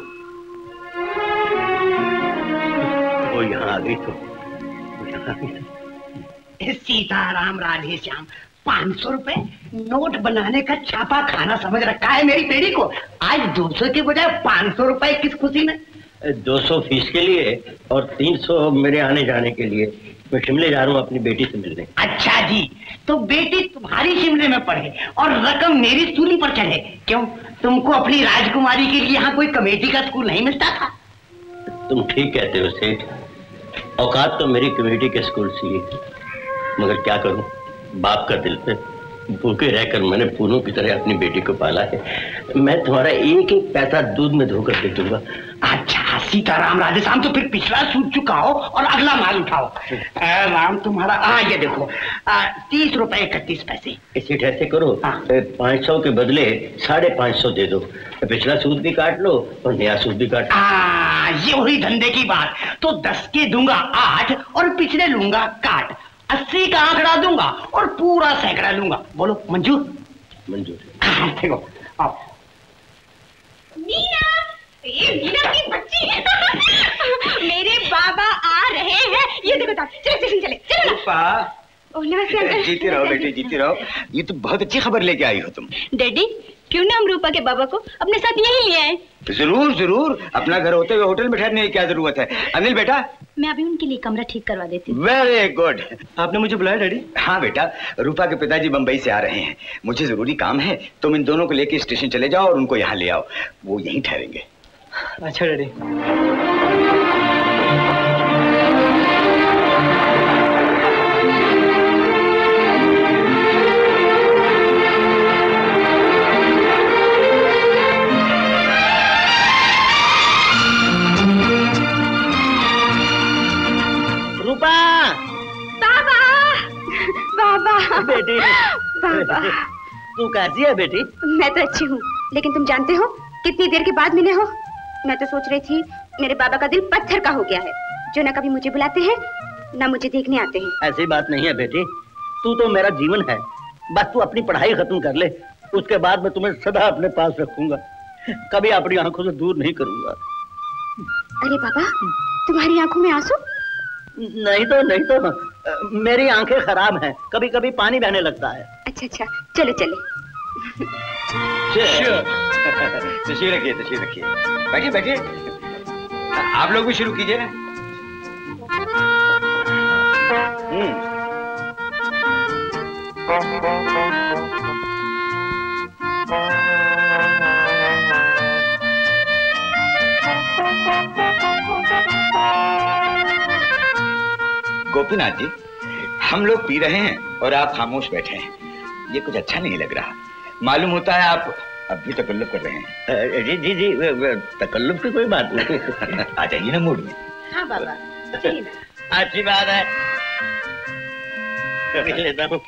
वो यहाँ आ गई तो सीताराम राधे श्याम, 500 रुपए नोट बनाने का छापा खाना समझ रखा है मेरी बेटी को। आज 200 के बजाय 500 रुपए किस खुशी में? 200 फीस के लिए और 300 मेरे आने जाने के लिए। मैं शिमले जा रहा हूँ अपनी बेटी से मिलने। अच्छा जी, तो बेटी तुम्हारी शिमले में पढ़े और रकम मेरी सूली पर चढ़े। क्यों, तुमको अपनी राजकुमारी के लिए यहाँ कोई कमेटी का स्कूल नहीं मिलता था? तुम ठीक कहते हो सेठ, औकात तो मेरी कमेटी के स्कूल से ही, मगर क्या करूं, बाप का दिल पे भूखे रहकर मैंने पूनों की तरह अपनी बेटी को पाला है। मैं तुम्हारा एक एक पैसा दूध में धोकर दे दूंगा। अच्छा सीताराम राधे श्याम, तो फिर पिछला सूद चुकाओ और अगला माल उठाओ। राम तुम्हारा ये देखो 30 रुपए 31 पैसे। सेठ ऐसे करो, 500 के बदले 550 दे दो। पिछला सूद भी काट लो और नया सूद भी काट लो। ये वही धंधे की बात। तो 10 के दूंगा 8 और पिछले लूंगा काट। 80 का आंकड़ा दूंगा और पूरा सैकड़ा लूंगा। बोलो मंजूर? मंजूर। देखो आओ। मीना, ये मीना की बच्ची मेरे बाबा आ रहे हैं। ये देखो चलो स्टेशन चले। चलो। नमस्ते अंकल। जीती रहो बेटी, जीती रहो। ये तो बहुत अच्छी खबर लेके आई हो तुम। डैडी, क्यों ना हम रूपा के बाबा को अपने साथ यहीं ले आए? जरूर जरूर, अपना घर होते हुए होटल में ठहरने की क्या जरूरत है। अनिल बेटा, मैं अभी उनके लिए कमरा ठीक करवा देती हूँ। Very good. आपने मुझे बुलाया डैडी? हाँ बेटा, रूपा के पिताजी बंबई से आ रहे हैं, मुझे जरूरी काम है। तुम इन दोनों को लेके स्टेशन चले जाओ और उनको यहाँ ले आओ, वो यहीं ठहरेंगे। अच्छा डैडी। रूपा। बाबा, बाबा, बेटी, बाबा। तू कैसी है बेटी? मैं तो अच्छी हूँ, लेकिन तुम जानते हो कितनी देर के बाद मिले हो? मैं तो सोच रही थी मेरे बाबा का दिल पत्थर का हो गया है, जो ना कभी मुझे बुलाते हैं ना मुझे देखने आते हैं। ऐसी बात नहीं है बेटी, तू तो मेरा जीवन है। बस तू अपनी पढ़ाई खत्म कर ले, उसके बाद मैं तुम्हें सदा अपने पास रखूंगा, कभी अपनी आंखों से दूर नहीं करूंगा। अरे बाबा, तुम्हारी आंखों में आंसू? नहीं तो मेरी आंखें खराब हैं, कभी कभी पानी बहने लगता है। अच्छा अच्छा, चलो चले। तशरीफ रखिए, तशरीफ रखिए। बैठिए बैठिए, आप लोग भी शुरू कीजिए। गोपीनाथ जी, हम लोग पी रहे हैं और आप खामोश बैठे हैं, ये कुछ अच्छा नहीं लग रहा। मालूम होता है आप अब भी तकल्लुफ कर रहे हैं। जी जी जी, तकल्लुफ की कोई बात नहीं। आ जाइए ना मूड में। हाँ बाबा, अच्छी बात है। लेता हूँ।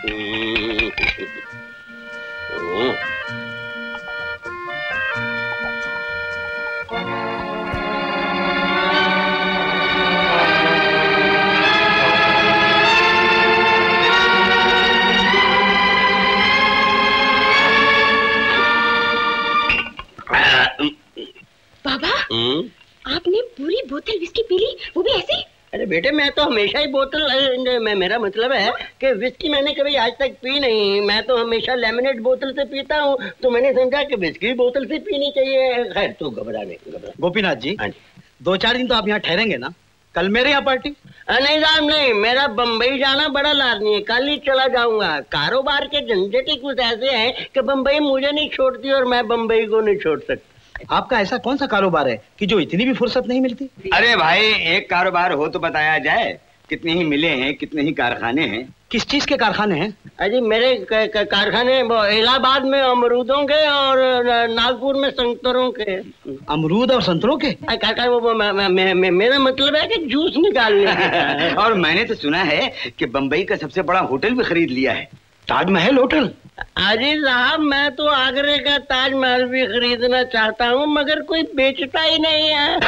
बाबा, आपने पूरी बोतल विस्की पी ली, वो भी ऐसे? अरे बेटे, मैं तो हमेशा ही बोतल, मेरा मतलब है कि विस्की मैंने कभी आज तक पी नहीं। मैं तो हमेशा लेमनेड बोतल से पीता हूँ, तो मैंने समझा कि विस्की बोतल से पीनी चाहिए। खैर तू घबरा नहीं। गोपीनाथ जी, 2-4 दिन तो आप यहाँ ठहरेंगे ना? कल मेरे यहाँ पार्टी? नहीं साहब नहीं, मेरा बम्बई जाना बड़ा लाजमी है, कल ही चला जाऊंगा। कारोबार के झंझट ही कुछ ऐसे हैं कि बम्बई मुझे नहीं छोड़ती और मैं बम्बई को नहीं छोड़ सकता। आपका ऐसा कौन सा कारोबार है कि जो इतनी भी फुर्सत नहीं मिलती? अरे भाई, एक कारोबार हो तो बताया जाए। कितने ही मिले हैं, कितने ही कारखाने हैं। किस चीज के कारखाने हैं? अजी मेरे कारखाने इलाहाबाद में अमरूदों के और नागपुर में संतरों के। अमरूद और संतरों के? मेरा मतलब है कि जूस निकालने। और मैंने तो सुना है कि बंबई का सबसे बड़ा होटल भी खरीद लिया है, ताजमहल होटल। अजी साहब मैं तो आगरे का ताजमहल भी खरीदना चाहता हूँ मगर कोई बेचता ही नहीं है।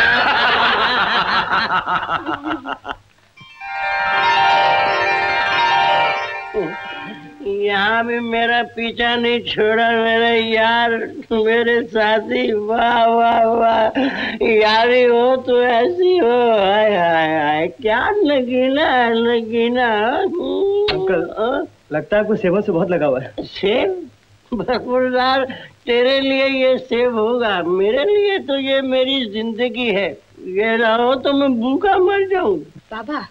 यहाँ भी मेरा पीछा नहीं छोड़ा मेरे यार, मेरे साथी। वाह वाह वाह, यारी हो तो ऐसी हो। हाय हाय हाय, क्या नगीना नगीना। अंकल लगता है आपको सेबों से बहुत लगा हुआ है। सेब? बरफुरदार, तेरे लिए ये सेब होगा, मेरे लिए तो ये मेरी जिंदगी है। ये ना हो तो मैं भूखा मर जाऊं। बाबा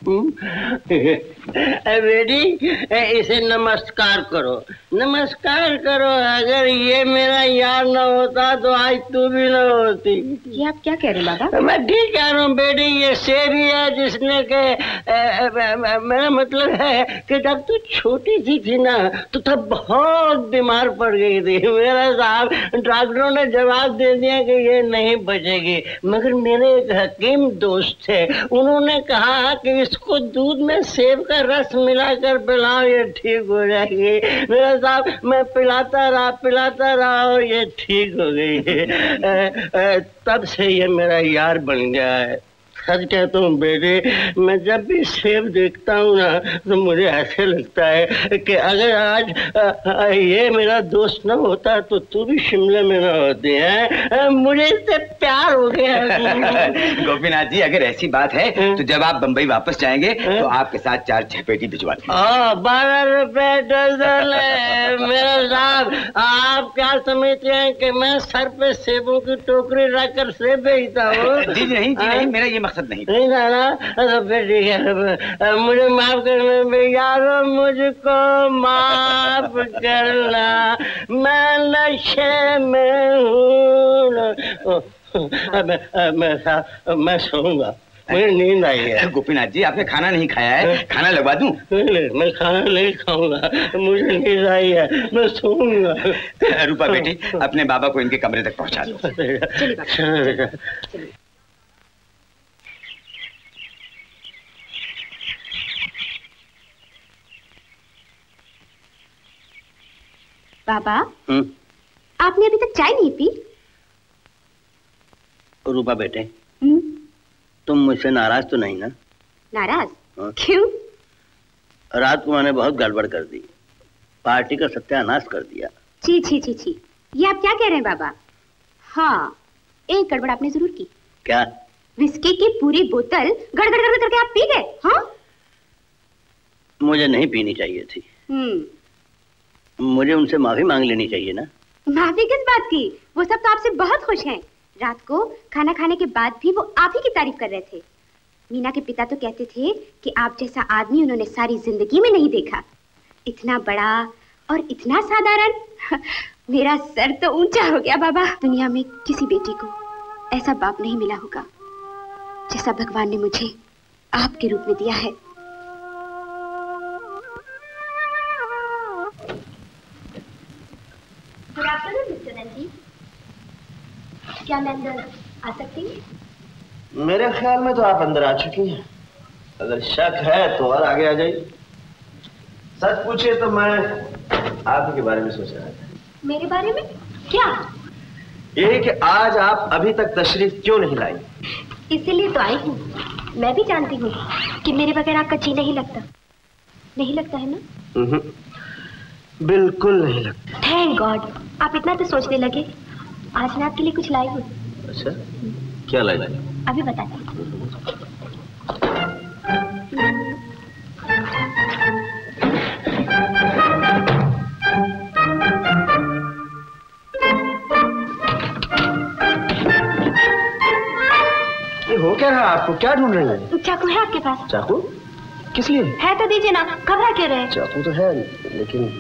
बेटी इसे नमस्कार करो, नमस्कार करो। अगर ये मेरा यार न होता तो आज तू भी न होती। ये आप क्या कह रहे हैं बाबा? मैं ठीक कह रहा हूँ बेटी, ये सेब ही है जिसने के मेरा मतलब है कि जब तू छोटी सी थी ना तो तब बहुत बीमार पड़ गई थी। मेरा साहब डॉक्टरों ने जवाब दे दिया कि ये नहीं बचेगी, मगर मेरे एक हकीम दोस्त थे, उन्होंने कहा कि इसको दूध में सेब का रस मिलाकर पिलाओ, ये ठीक हो जाएगी। मेरा साहब मैं पिलाता रहा और ये ठीक हो गई। तब से ये मेरा यार बन गया है। सच कहता हूँ बेटे, मैं जब भी सेब देखता हूँ ना तो मुझे ऐसे लगता है कि अगर आज ये मेरा दोस्त न होता तो तू भी शिमले में न होती है। मुझे इससे प्यार हो गया। गोपीनाथ जी अगर ऐसी बात है तो जब आप बंबई वापस जाएंगे तो आपके साथ 4-6 पेटी भिजवा देंगे। 12 रुपए डजन है। मेरा साहब आप क्या समझते हैं कि मैं सर पे सेबों की टोकरी रखकर सेब बेचता हूँ? जी नहीं, मेरा ये मकसद नहीं ना। तो फिर ठीक है, मुझे माफ करना यारो, मुझको माफ करना, मैं नशे में हूँ। मैं सोऊंगा, मुझे नींद आई है। गोपीनाथ जी आपने खाना नहीं खाया है, खाना लगवा दूं? मैं खाना नहीं खाऊंगा, मुझे नींद आई है, मैं सोऊंगा। रूपा बेटी अपने बाबा को इनके कमरे तक पहुंचा दो। बाबा आपने अभी तक चाय नहीं पी? रूपा बेटे तुम मुझसे नाराज तो नहीं ना? नाराज? क्यों? रात को मैंने बहुत गड़बड़ कर दी, पार्टी का सत्यानाश कर दिया। छी छी छी छी, ये आप क्या कह रहे हैं बाबा? हाँ, एक गड़बड़ आपने जरूर की। क्या? विस्की की पूरी बोतल गड़गड़ गड़गड़ करके आप पी गए। हाँ, मुझे नहीं पीनी चाहिए थी। मुझे उनसे माफी मांग लेनी चाहिए ना। माफी किस बात की? वो सब तो आपसे बहुत खुश हैं। रात को खाना खाने के बाद भी वो आप ही की तारीफ कर रहे थे। मीना के पिता तो कहते थे कि आप जैसा आदमी उन्होंने सारी जिंदगी में नहीं देखा। इतना बड़ा और इतना साधारण। मेरा सर तो ऊंचा हो गया बाबा। दुनिया में किसी बेटी को ऐसा बाप नहीं मिला होगा जैसा भगवान ने मुझे आपके रूप में दिया है। गुड आफ्टरनून मिस्टर रंजीत, क्या मैं अंदर आ सकती हूँ? मेरे ख्याल में तो आप अंदर आ चुकी हैं। अगर शक है तो और आगे आ जाइए। सच पूछे तो मैं आप ही के बारे में सोच रहा था। मेरे बारे में? क्या? यही कि आज आप अभी तक तशरीफ क्यों नहीं लाई? इसीलिए तो आई हूँ। मैं भी जानती हूँ कि मेरे बगैर आपका जी नहीं लगता। नहीं लगता है ना? बिल्कुल नहीं लगता। थैंक गॉड, आप इतना तो सोचने लगे। आज मैं आपके लिए कुछ लाई हूँ। अच्छा, क्या लाई? अभी बताती हूँ। ये हो क्या रहा? आपको क्या ढूंढ रही है? चाकू है आपके पास? चाकू? किस लिए? है तो दीजिए ना, घबरा क्यों रहे? चाकू तो है लेकिन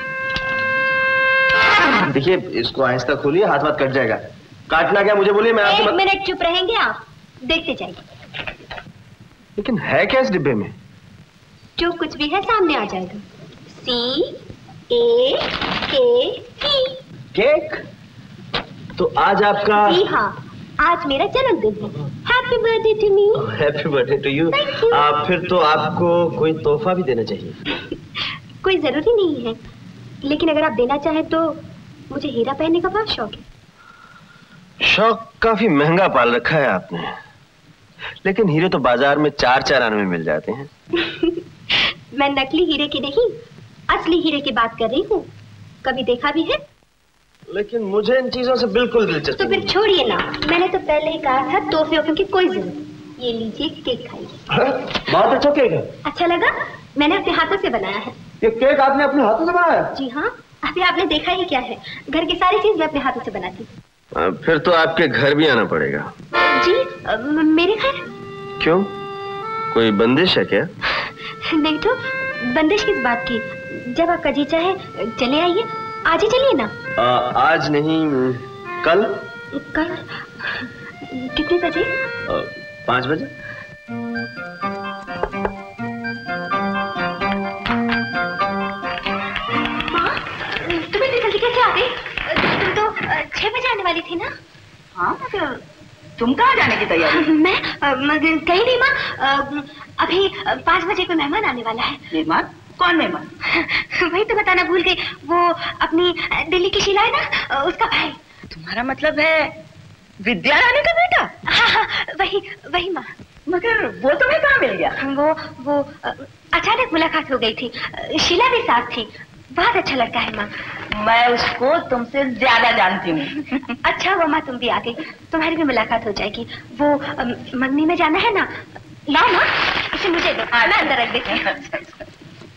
देखिए, इसको आहिस्ता खोलिए, हाथ कट जाएगा। काटना क्या मुझे बोलिए, मैं आपको। एक मिनट चुप रहेंगे आप, देखते जाइए। लेकिन है क्या इस डिब्बे में? जो कुछ भी है सामने आ जाएगा। See cake? तो आज आपका? जी हाँ, आज मेरा जन्मदिन है। Happy birthday to me. Happy birthday to you. फिर तो आपको कोई तोहफा भी देना चाहिए। कोई जरूरी नहीं है, लेकिन अगर आप देना चाहें तो मुझे हीरा पहनने का बहुत शौक है। शौक काफी महंगा पाल रखा है आपने, लेकिन हीरे तो बाजार में 4-4 आने में मिल जाते हैं। मैं नकली हीरे की नहीं, असली हीरे की बात कर रही हूँ। कभी देखा भी है? लेकिन मुझे इन चीजों से बिल्कुल दिलचस्पी तो फिर छोड़िए ना, मैंने तो पहले ही कहा था तोहफे की कोई जरूरत नहीं। ये लीजिए, केक खाइए। बहुत अच्छा केक है। अच्छा लगा? मैंने अपने हाथों से बनाया है। ये केक आपने अपने हाथों से बनाया? जी हाँ, अभी आपने देखा ही क्या है, घर की सारी चीज मैं अपने हाथों से बनाती हूँ। फिर तो आपके घर भी आना पड़ेगा। जी मेरे घर? क्यों, कोई बंदिश है क्या? नहीं तो बंदिश किस बात की? जब आपका जी चाहे चले आइए। आज ही चलिए ना। आज नहीं, कल। कल कितने बजे? 5 बजे। माँ, तुम्हें इतनी जल्दी कैसे आ गई? तुम तो 6 बजे आने वाली थी ना? हाँ, मगर तुम कहाँ जाने की तैयारी? मैं कहीं नहीं माँ, अभी 5 बजे कोई मेहमान आने वाला है। मेहमान? कौन मेहमान? वही तो बताना भूल गई, वो अपनी दिल्ली की शीला है ना, उसका भाई। तुम्हारा मतलब है विद्या रानी का बेटा? हाँ, वही माँ। मगर वो तुम्हें कहाँ मिल गया? वो अचानक मुलाकात हो गई थी, शीला भी साथ थी। बहुत अच्छा लड़का है माँ। मैं उसको तुमसे ज्यादा जानती हूँ। अच्छा हुआ माँ तुम भी आ गई, तुम्हारी भी मुलाकात हो जाएगी। वो मंगनी में जाना है ना, लाओ माँ, इसे मुझे दो, मैं अंदर रख देती हूँ।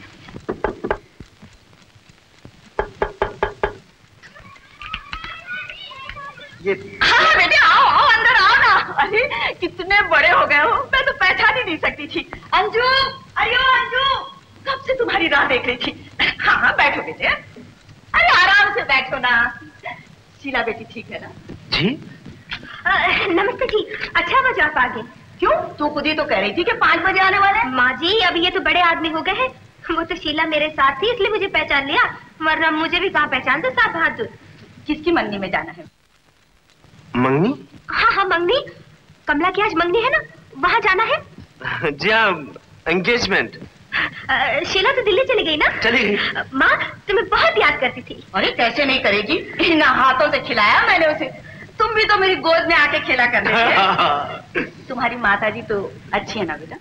हाँ बेटे, आओ अंदर आओ ना। अरे कितने बड़े हो गए हो, मैं तो पहचान ही नहीं सकती थी। अंजू, अयो अंजू, कब से तुम्हारी राह देख रही थी। हाँ बैठो बेटे, अरे आराम से बैठो ना। शीला बेटी ठीक है ना? जी नमस्ते जी। अच्छा बजा आप आ गए। क्यों, तू खुद ही तो कह रही थी कि 5 बजे आने वाले हैं। माँ जी, अब ये तो बड़े आदमी हो गए हैं। वो तो शीला मेरे साथ थी इसलिए मुझे पहचान लिया, वरना मुझे भी कहाँ पहचान दो साहब बहादुर। किसकी मंगनी में जाना है? मंगनी? हाँ मंगनी, कमला की आज मंगनी है ना, वहाँ जाना है। जी हाँ, एंगेजमेंट। शीला तो दिल्ली चली गई ना? चली गई। माँ तुम्हें बहुत याद करती थी। अरे कैसे नहीं करेगी, इन हाथों से खिलाया मैंने उसे। तुम भी तो मेरी गोद में आके खेला कर रहे थे। तुम्हारी माता जी तो अच्छी है ना बेटा?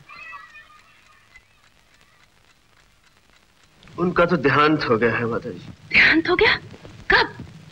उनका तो देहांत हो गया है माता जी। देहांत हो गया? कब?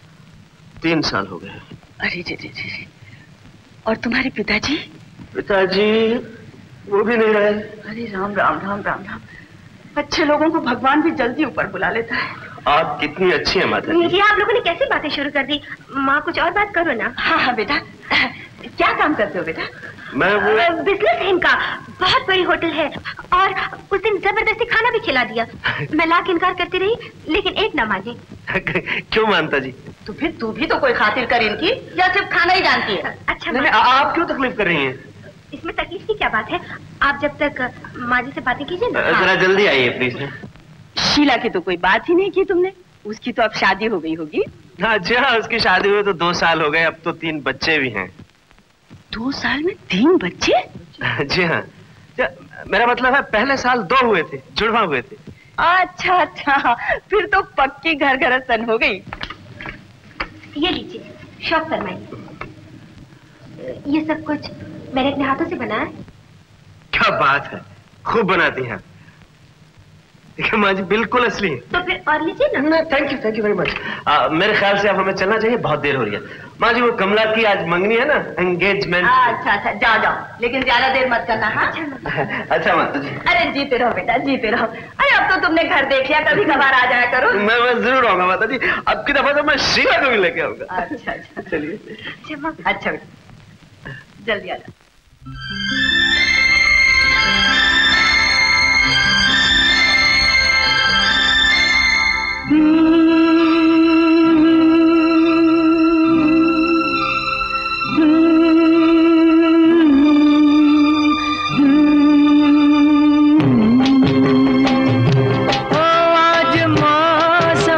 3 साल हो गए। अरे जी। और तुम्हारे पिताजी? पिताजी वो भी नहीं रहे। अरे राम राम राम राम राम। अच्छे लोगों को भगवान भी जल्दी ऊपर बुला लेता है। आप कितनी अच्छी हैं माता जी। ये आप लोगों ने कैसी बातें शुरू कर दी? माँ कुछ और बात करो ना। हाँ बेटा, क्या काम करते हो बेटा? मैं वो बिजनेस है इनका, बहुत बड़ी होटल है, और उस दिन जबरदस्ती खाना भी खिला दिया। मैं लाख इनकार करती रही, लेकिन एक ना माने। क्यों मानता जी? तो फिर तू भी तो कोई खातिर कर इनकी, या सिर्फ खाना ही जानती है? अच्छा नहीं, आप क्यों तकलीफ कर रही हैं? इसमें तकलीफ की क्या बात है? आप जब तक माँ जी से बातें कीजिए ना। जरा जल्दी आइए प्लीज। शीला की तो कोई बात ही नहीं की तुमने, उसकी तो अब शादी हो गई होगी। हाँ जी हाँ, उसकी शादी हुई तो 2 साल हो गए, अब तो 3 बच्चे भी हैं। 2 साल में 3 बच्चे? जी हाँ, मेरा मतलब है पहले साल 2 हुए थे, जुड़वा हुए थे। अच्छा, फिर तो पक्की घर गृहस्थन हो गई। ये लीजिए, शौक फरमाइए। ये सब कुछ मैंने अपने हाथों से बनाया। क्या बात है, खूब बनाती हैं। देखिए माँ जी, बिल्कुल असली है। तो फिर और लीजिए ना। Thank you very much. मेरे ख्याल से अब हमें चलना चाहिए, बहुत देर हो रही है। माँ जी, वो कमला की आज मंगनी है ना, एंगेजमेंट। अच्छा, जाओ, लेकिन ज्यादा देर मत करना। हाँ अच्छा माता जी। अरे जीते रहो बेटा, जीते रहो। अरे अब तो तुमने घर देख लिया, कभी कभार आ जाया करो। मैं जरूर आऊंगा माता जी, अब की दफा तो मैं शीला को भी लेके आऊंगा। अच्छा चलिए। अच्छा बेटा, जल्दी आ जाओ। आज मौसम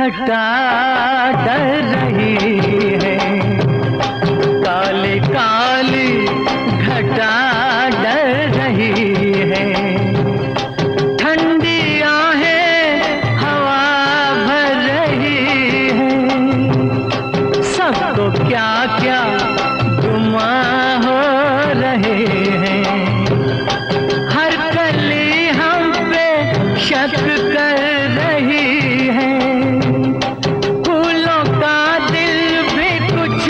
घटा डर रही है, काली काली घटा डर रही है। ठंडी आहें हवा भर रही है, सबको क्या क्या गुमा हो रहे हैं। हर कली हम पे शक कर रही है, फूलों का दिल भी कुछ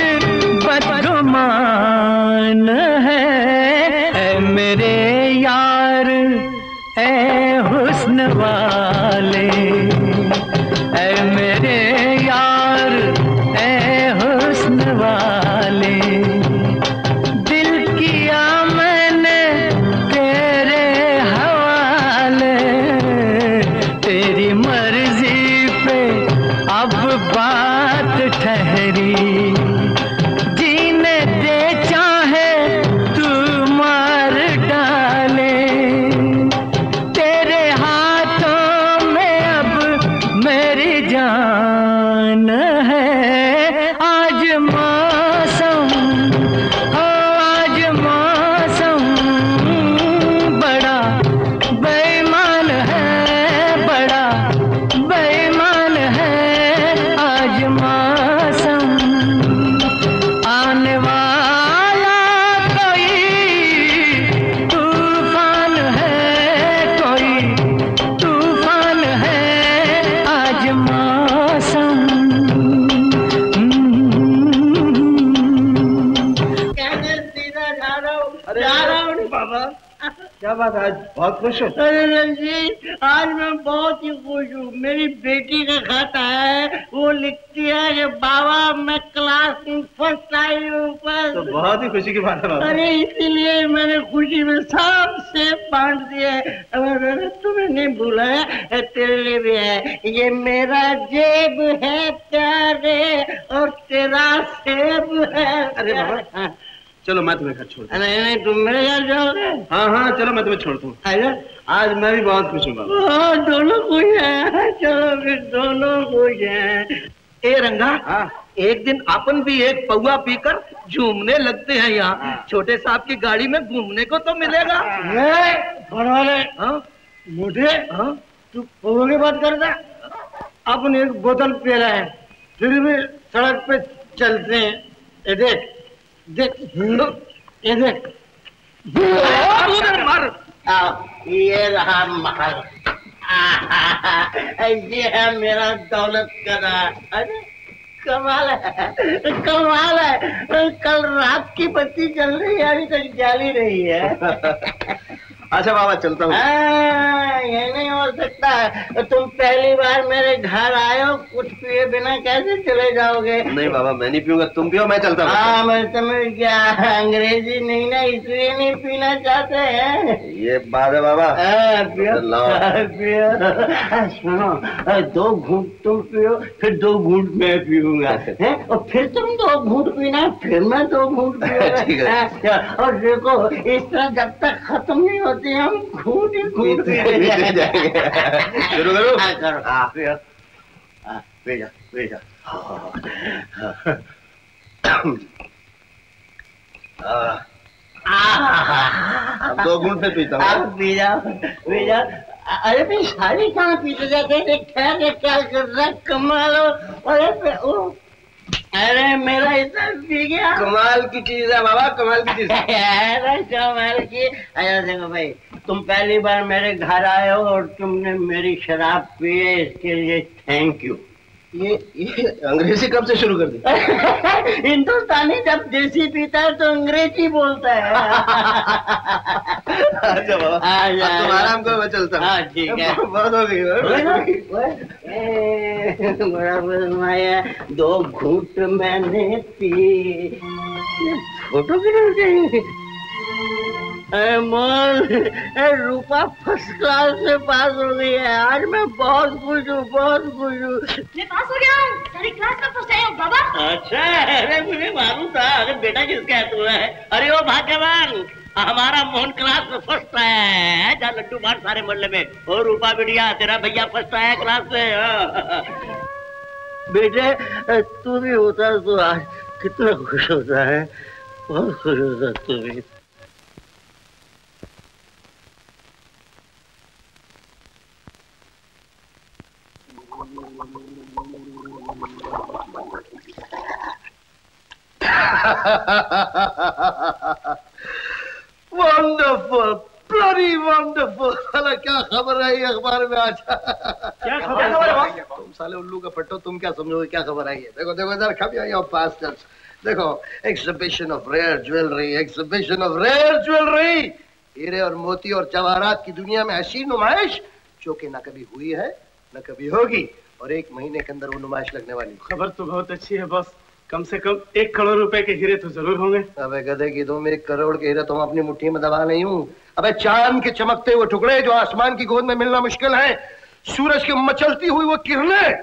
बदगुमान है। ऐ मेरे यार ऐ हुस्न वाले, ऐ मेरे यार ऐ हुस्न वाले, दिल किया मैंने तेरे हवाले। तेरी मर्जी पे अब बात ठहरी, जीने दे चाहे तू मार डाले। तेरे हाथों में अब मेरी जान है। आज मौसम हो, आज मौसम बड़ा बेईमान है, बड़ा बेईमान है। आज मौसम आने वाला कोई तूफान है, कोई तूफान है। आज मौसम सीधा जा रहा हूँ बाबा। क्या बात है, आज बहुत खुश हो? अरे रंजीत, आज मैं बहुत ही खुश हूँ। मेरी बेटी का खाता है, वो लिखती है कि बाबा मैं क्लास में फर्स्ट आई हूँ। तो बहुत ही खुशी की बात है बाबा। अरे इसीलिए मैंने खुशी में सब सेब बांट दिए। अरे तुम्हें नहीं भूला है, तेरे लिए भी है। ये मेरा जेब है प्यारे और तेरा सेब है। अरे बाबा चलो मैं तुम्हें घर छोड़ दूं। नहीं नहीं, तुम मेरे घर जाओगे? हाँ हाँ चलो मैं तुम्हें छोड़ता हूँ। आज मैं भी बहुत खुश हूँ बाबा। हाँ दोनों खुश हैं, चलो फिर दोनों खुश हैं। ए रंगा, एक दिन अपन भी एक पौआ पीकर झूमने लगते हैं यहाँ। छोटे साहब की गाड़ी में घूमने को तो मिलेगा। वाले मुझे तू पौआ की बात करता? अपन एक बोतल पी रहे हैं, फिर भी सड़क पे चलते हैं। ये देख देख, ये देख, मर। ये रहा महल, ये है मेरा दौलत का राज। अरे कमाल है, कमाल है। कल रात की बत्ती जल रही है, अभी तक जल ही रही है। अच्छा बाबा चलता हूँ। ये नहीं हो सकता, तुम पहली बार मेरे घर आए हो, कुछ पिए बिना कैसे चले जाओगे? नहीं बाबा मैं नहीं पीऊंगा, तुम पियो मैं चलता हूँ। हाँ मैं समझ गया, अंग्रेजी नहीं ना इसलिए नहीं पीना चाहते हैं। ये बात है बाबा। पियो पियो। सुनो, 2 घूंट तुम पियो, फिर 2 घूंट मैं पीऊंगा, और फिर तुम 2 घूंट पीना, फिर मैं 2 घूंट पीऊंगा। और देखो इस तरह जब तक खत्म नहीं होती हम घूंट ही घूंट जाएंगे। शुरू करो। पी जा पी जा। अब 2 घूंट से पीता हूँ। अब पी जा पी जा। अरे भाई सारी कहाँ पीते जाते हैं? ठहर क्या कर रहा है? कमाल हो। अरे मेरा इतना पी गया। कमाल की चीज है बाबा, कमाल की चीज। कमाल की। अच्छा देखो भाई, तुम पहली बार मेरे घर आए हो और तुमने मेरी शराब पी है, इसके लिए थैंक यू। ये अंग्रेजी कब से शुरू कर दी? हिंदुस्तानी जब देसी पीता है तो अंग्रेजी बोलता है। अच्छा बाबा तुम आराम करो, मैं चलता हूँ। हाँ ठीक है, बहुत हो गई। बड़ा फरमाया, 2 घूंट मैंने पी। फोटो क्यों चाहिए? मोल रूपा फर्स्ट क्लास में पास हो गई है। आज मैं बहुत खुश हूँ, बहुत खुश हूँ। मैं पास हो गया हूँ, सारी क्लास में फर्स्ट आई हूँ बाबा। अच्छा, अरे मुझे मालूम था। अरे बेटा किसका है तू? है अरे वो भाग्यवान, हमारा मोहन क्लास में फर्स्ट आया है। जा लड्डू बांट सारे मोहल्ले में। और रूपा बिटिया, तेरा भैया फर्स्ट आया क्लास में। बेटे तू भी होता तो आज कितना खुश होता है, बहुत खुश होता तू भी। Wonderful, bloody wonderful. साला क्या खबर आई अखबार में आज? क्या खबर है? तुम साले उल्लू का पट्टो, तुम क्या समझोगे क्या खबर आई है? देखो देखो इधर, कम योर बास्टर्ड्स। देखो, exhibition of rare jewellery, exhibition of rare jewellery. हीरे और मोती और जवाहरात की दुनिया में ऐसी नुमाइश जो कि ना कभी हुई है ना कभी होगी, और 1 महीने के अंदर वो नुमाइश लगने वाली। खबर तो बहुत अच्छी है बॉस, कम से कम 1 करोड़ रुपए के हीरे तो जरूर होंगे। अबे गधे की तुम, 1 करोड़ के हीरे तुम अपनी मुट्ठी में दबा नहीं हूँ। अबे चांद के चमकते हुए टुकड़े जो आसमान की गोद में मिलना मुश्किल है, सूरज की मचलती हुई वो किरणें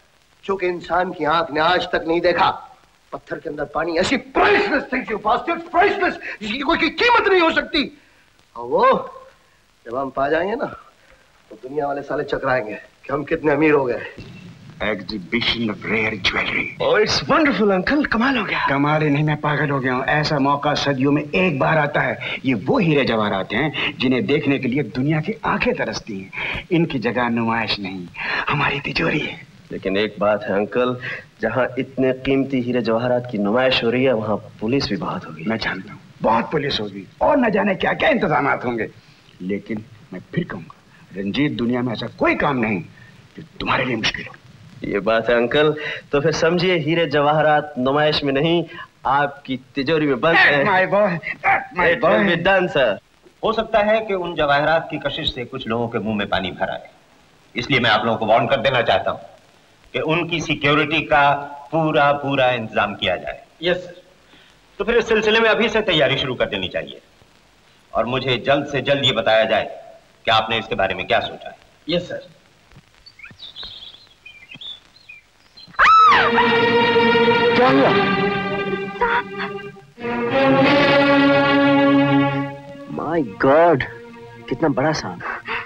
जो कि इंसान की आंख ने आज तक नहीं देखा, पत्थर के अंदर पानी, ऐसी priceless things you bastards, priceless, जिसकी कोई कीमत नहीं हो सकती। और वो जब हम पा जाएंगे ना तो दुनिया वाले साले चकराएंगे कि हम कितने अमीर हो गए। Exhibition of rare jewellery. Oh it's wonderful uncle, कमाल हो गया। कमाल ही नहीं, मैं पागल हो गया हूँ। ऐसा मौका सदियों में एक बार आता है। ये वो हीरे जवाहरात हैं जिन्हें देखने के लिए दुनिया की आंखें तरसती हैं। इनकी जगह नुमाइश नहीं, हमारी तिजोरी है। लेकिन एक बात है अंकल, जहाँ इतने कीमती हीरे जवाहरात की नुमाइश हो रही है वहाँ पुलिस भी बहुत होगी। मैं जानता हूँ, बहुत पुलिस होगी और न जाने क्या क्या इंतजाम होंगे, लेकिन मैं फिर कहूँगा रंजीत, दुनिया में ऐसा कोई काम नहीं जो तुम्हारे लिए मुश्किल हो। ये बात है अंकल, तो फिर समझिए हीरे जवाहरात नुमाइश में नहीं, आपकी तिजोरी में बंद है। My boy, my It will be done, sir. हो सकता है कि उन जवाहरात की कशिश से कुछ लोगों के मुंह में पानी भर आए, इसलिए मैं आप लोगों को वार्न कर देना चाहता हूँ कि उनकी सिक्योरिटी का पूरा पूरा इंतजाम किया जाए। Yes sir. तो फिर इस सिलसिले में अभी से तैयारी शुरू कर देनी चाहिए, और मुझे जल्द से जल्द ये बताया जाए कि आपने इसके बारे में क्या सोचा है। Yes sir. क्या हुआ? माय गॉड, कितना बड़ा सांप।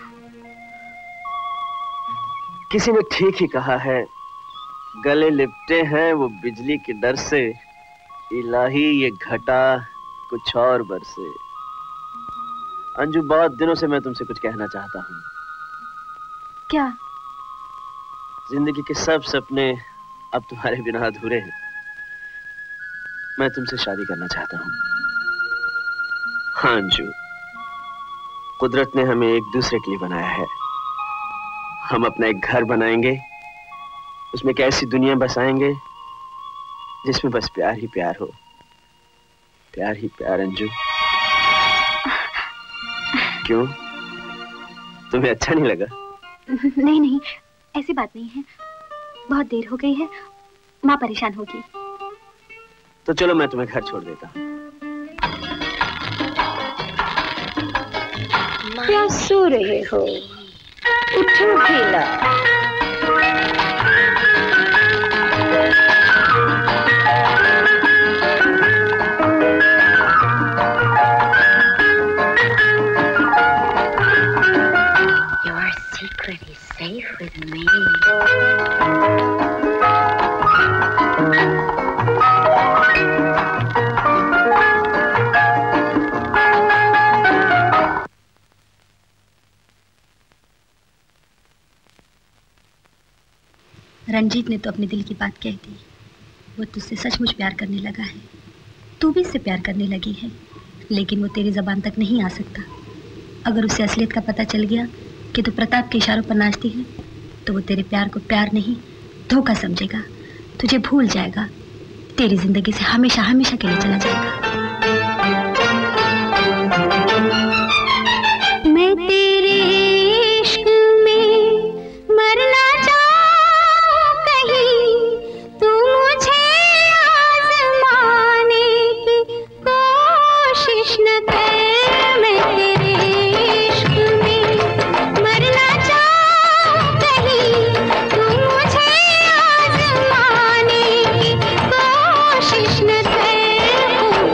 किसी ने ठीक ही कहा है, गले लिपटे हैं वो बिजली के डर से, इलाही ये घटा कुछ और बरसे। अंजू, बहुत दिनों से मैं तुमसे कुछ कहना चाहता हूँ। क्या? जिंदगी के सब सपने अब तुम्हारे बिना अधूरे हैं। मैं तुमसे शादी करना चाहता हूँ। हाँ अंजू, कुदरत ने हमें एक दूसरे के लिए बनाया है। हम अपना एक घर बनाएंगे, उसमें एक ऐसी दुनिया बसाएंगे जिसमें बस प्यार ही प्यार हो, प्यार ही प्यार। अंजू, क्यों, तुम्हें अच्छा नहीं लगा? नहीं नहीं, ऐसी बात नहीं है, बहुत देर हो गई है, माँ परेशान होगी। तो चलो मैं तुम्हें घर छोड़ देता हूँ। क्या सो रहे हो? उठो भीला। Your secret is safe with me. Ranjit ने तो अपने दिल की बात कह दी। वो तुझसे सचमुच प्यार करने लगा है, तू भी इससे प्यार करने लगी है, लेकिन वो तेरी ज़बान तक नहीं आ सकता। अगर उसे असलियत का पता चल गया कि तू प्रताप के इशारों पर नाचती है, तो वो तेरे प्यार को प्यार नहीं धोखा समझेगा, तुझे भूल जाएगा, तेरी जिंदगी से हमेशा हमेशा के लिए चला जाएगा। मैं तेरे इश्क में मरना चाहूं कहीं, तू मुझे आज़माने की कोशिश न कर। मैं तेरे इश्क में मरना चाहूं कहीं, तू मुझे आज़माने की कोशिश न कर।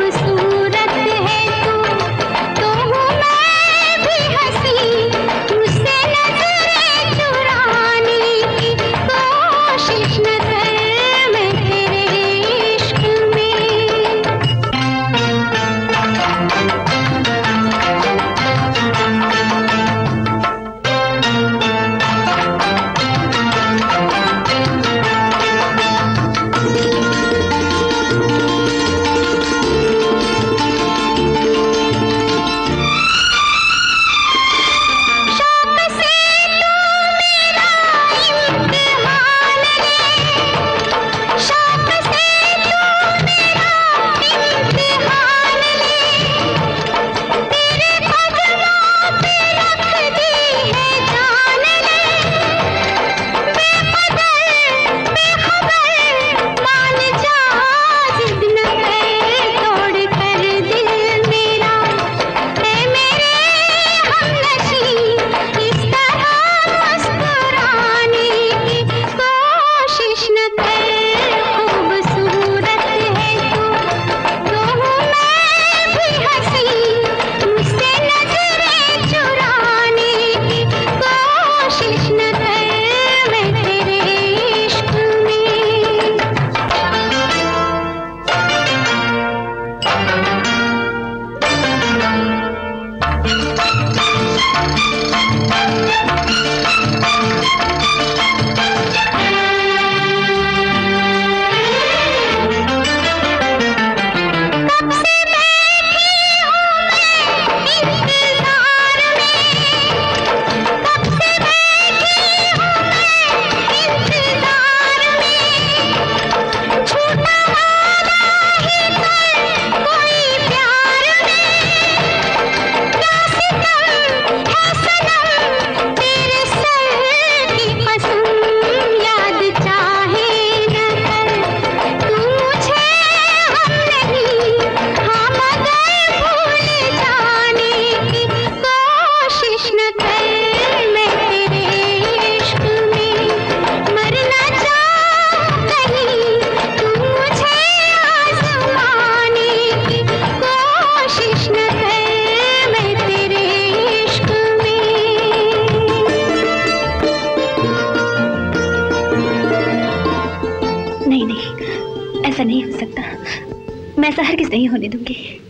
ऐसा हरगिज़ नहीं होने दूंगी।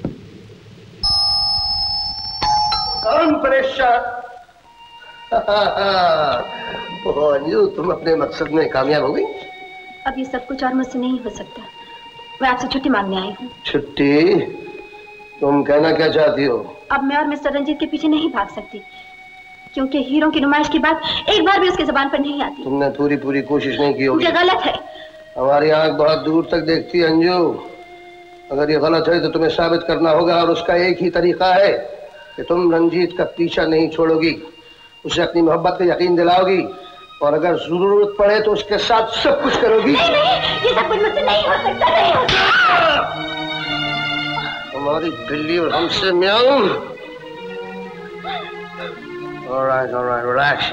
कौन परेशान? अंजू, तुम अपने मकसद में कामयाब हो गई। अब ये सब कुछ और मुझसे नहीं हो सकता। मैं आपसे छुट्टी मांगने आई हूँ। छुट्टी? तुम कहना क्या चाहती हो? अब मैं और मिस्टर रंजीत के पीछे नहीं भाग सकती, क्योंकि हीरो की नुमाइश की बात एक बार भी उसकी जुबान पर नहीं आती। तुमने पूरी कोशिश नहीं की होगी। ये गलत है। हमारी आंख बहुत दूर तक देखती है अंजू। अगर ये गलत है तो तुम्हें साबित करना होगा, और उसका एक ही तरीका है कि तुम रंजीत का पीछा नहीं छोड़ोगी, उसे अपनी मोहब्बत का यकीन दिलाओगी, और अगर जरूरत पड़े तो उसके साथ सब कुछ करोगी। नहीं, ये सब कुछ मुझसे नहीं हो सकता, नहीं हो सकता। हमारी बिल्ली और हमसे म्याऊं। Alright, relax.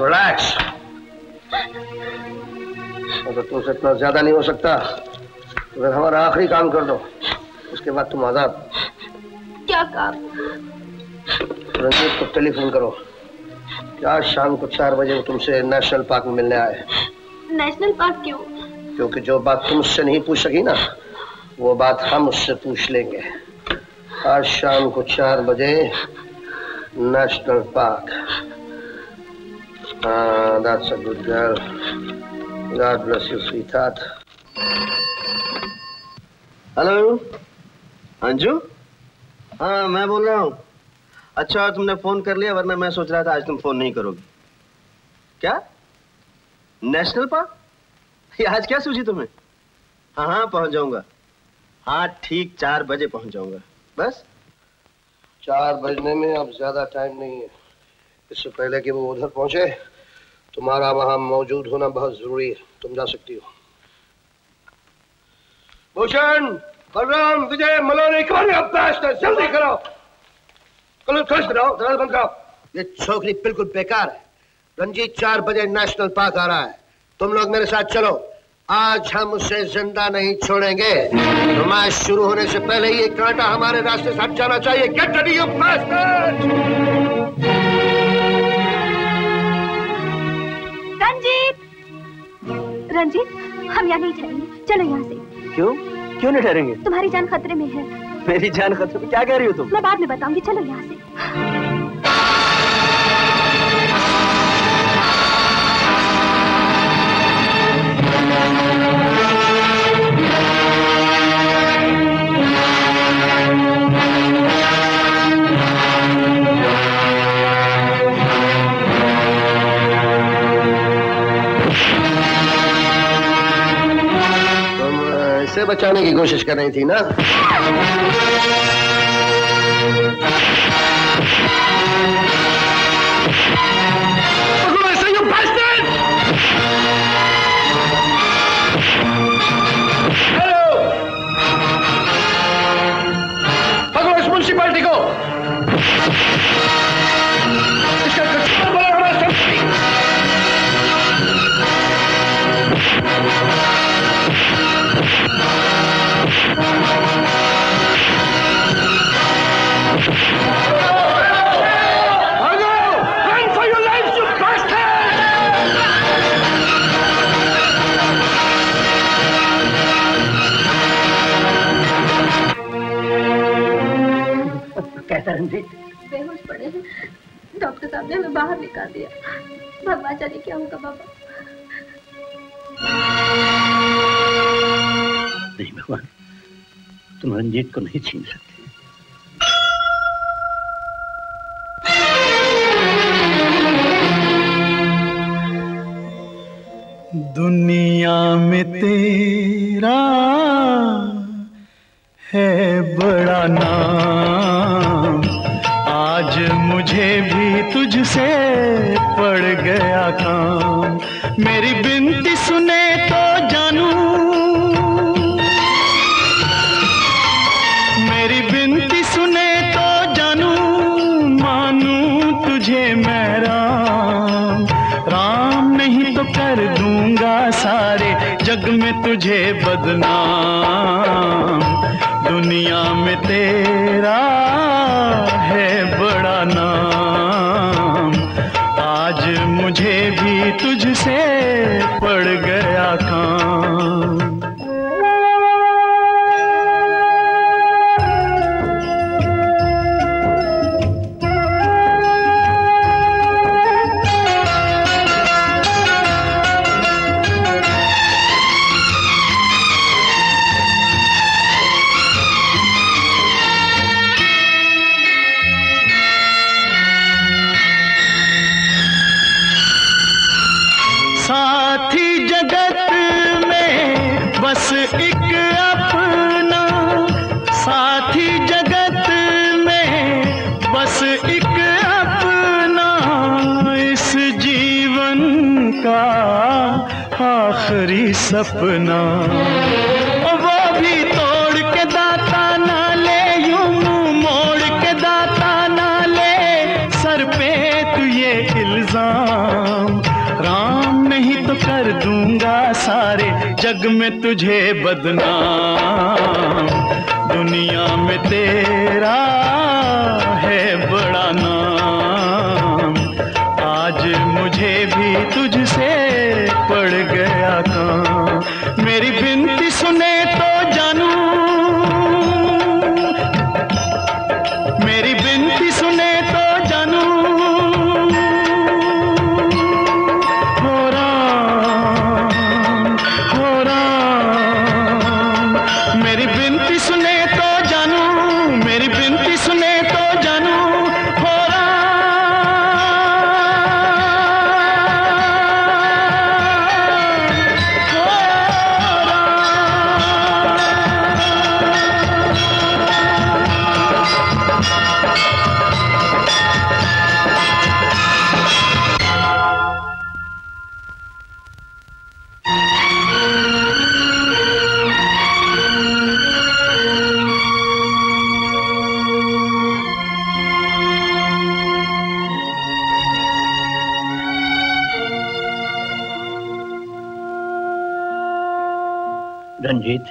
अगर तुमसे इतना ज्यादा नहीं हो सकता तो फिर हमारा आखिरी काम कर दो, उसके बाद तुम आजाद। क्या काम? रंजीत को टेलीफोन करो कि आज शाम को 4 बजे वो तुमसे नेशनल पार्क में मिलने आए। नेशनल पार्क क्यों? क्योंकि जो बात तुम उससे नहीं पूछ सकी ना, वो बात हम उससे पूछ लेंगे। आज शाम को 4 बजे national park. That's a good girl. God bless you, sweetheart. Hello Anju? हाँ, मैं बोल रहा हूँ। अच्छा, तुमने फोन कर लिया, वरना मैं सोच रहा था आज तुम फोन नहीं करोगी। क्या? National park? ये आज क्या सूझी तुम्हें? हाँ, पहुंच जाऊंगा। हाँ, ठीक 4 बजे पहुंच जाऊंगा। बस 4 बजने में अब ज्यादा टाइम नहीं है। इससे पहले कि वो उधर पहुंचे, तुम्हारा वहां मौजूद होना बहुत जरूरी है। तुम जा सकती हो। भूषण, बलराम, विजय, मलोनी, जल्दी करो। दरवाजा बंद करो। ये छोकरी बिल्कुल बेकार है। रंजीत 4 बजे नेशनल पार्क आ रहा है। तुम लोग मेरे साथ चलो। आज हम उसे जिंदा नहीं छोड़ेंगे। नुमाइश शुरू होने से पहले ही ये कांटा हमारे रास्ते से हट जाना चाहिए। Get ready you bastard. Ranjit, हम यहाँ नहीं ठहरेंगे। चलो यहाँ से। क्यों नहीं ठहरेंगे? तुम्हारी जान खतरे में है। मेरी जान खतरे में? क्या कह रही हो तुम? मैं बाद में बताऊंगी। चलो यहाँ से। इसे बचाने की कोशिश कर रही थी ना? पकड़ो इस म्युनिसिपैलिटी को। इसका कंट्रोल बोलो हमारे सामने। कैसा रंजीत? बेहोश पड़े हैं। डॉक्टर साहब ने हमें बाहर निकाल दिया। भगवान जाने क्या होगा बाबा। नहीं भगवान, तुम रंजीत को नहीं छीन सकते। दुनिया में तेरा है बड़ा नाम, आज मुझे भी तुझसे पड़ गया काम। मेरी बिनती सुने तो जानू, मेरी बिनती सुने तो जानू, मानू तुझे मैं राम। राम नहीं तो कर दूंगा सारे जग में तुझे बदनाम। दुनिया में तेरा है बड़ा नाम, आज मुझे भी तुझसे पड़ गया काम। सपना, वो भी तोड़ के दाता ना ले, यूं मुंह मोड़ के दाता ना ले, सर पे तू ये इल्जाम, राम नहीं तो कर दूंगा सारे जग में तुझे बदनाम। दुनिया में तेरा है बड़ा नाम, आज मुझे भी तुझसे पड़ गया काम। मेरी विनती सुने तो जानू, मेरी विनती सुने तो जानू, हो राम, हो राम। मेरी विनती सुने तो जानू, मेरी विनती सुने तो जानू, हो रंजीत,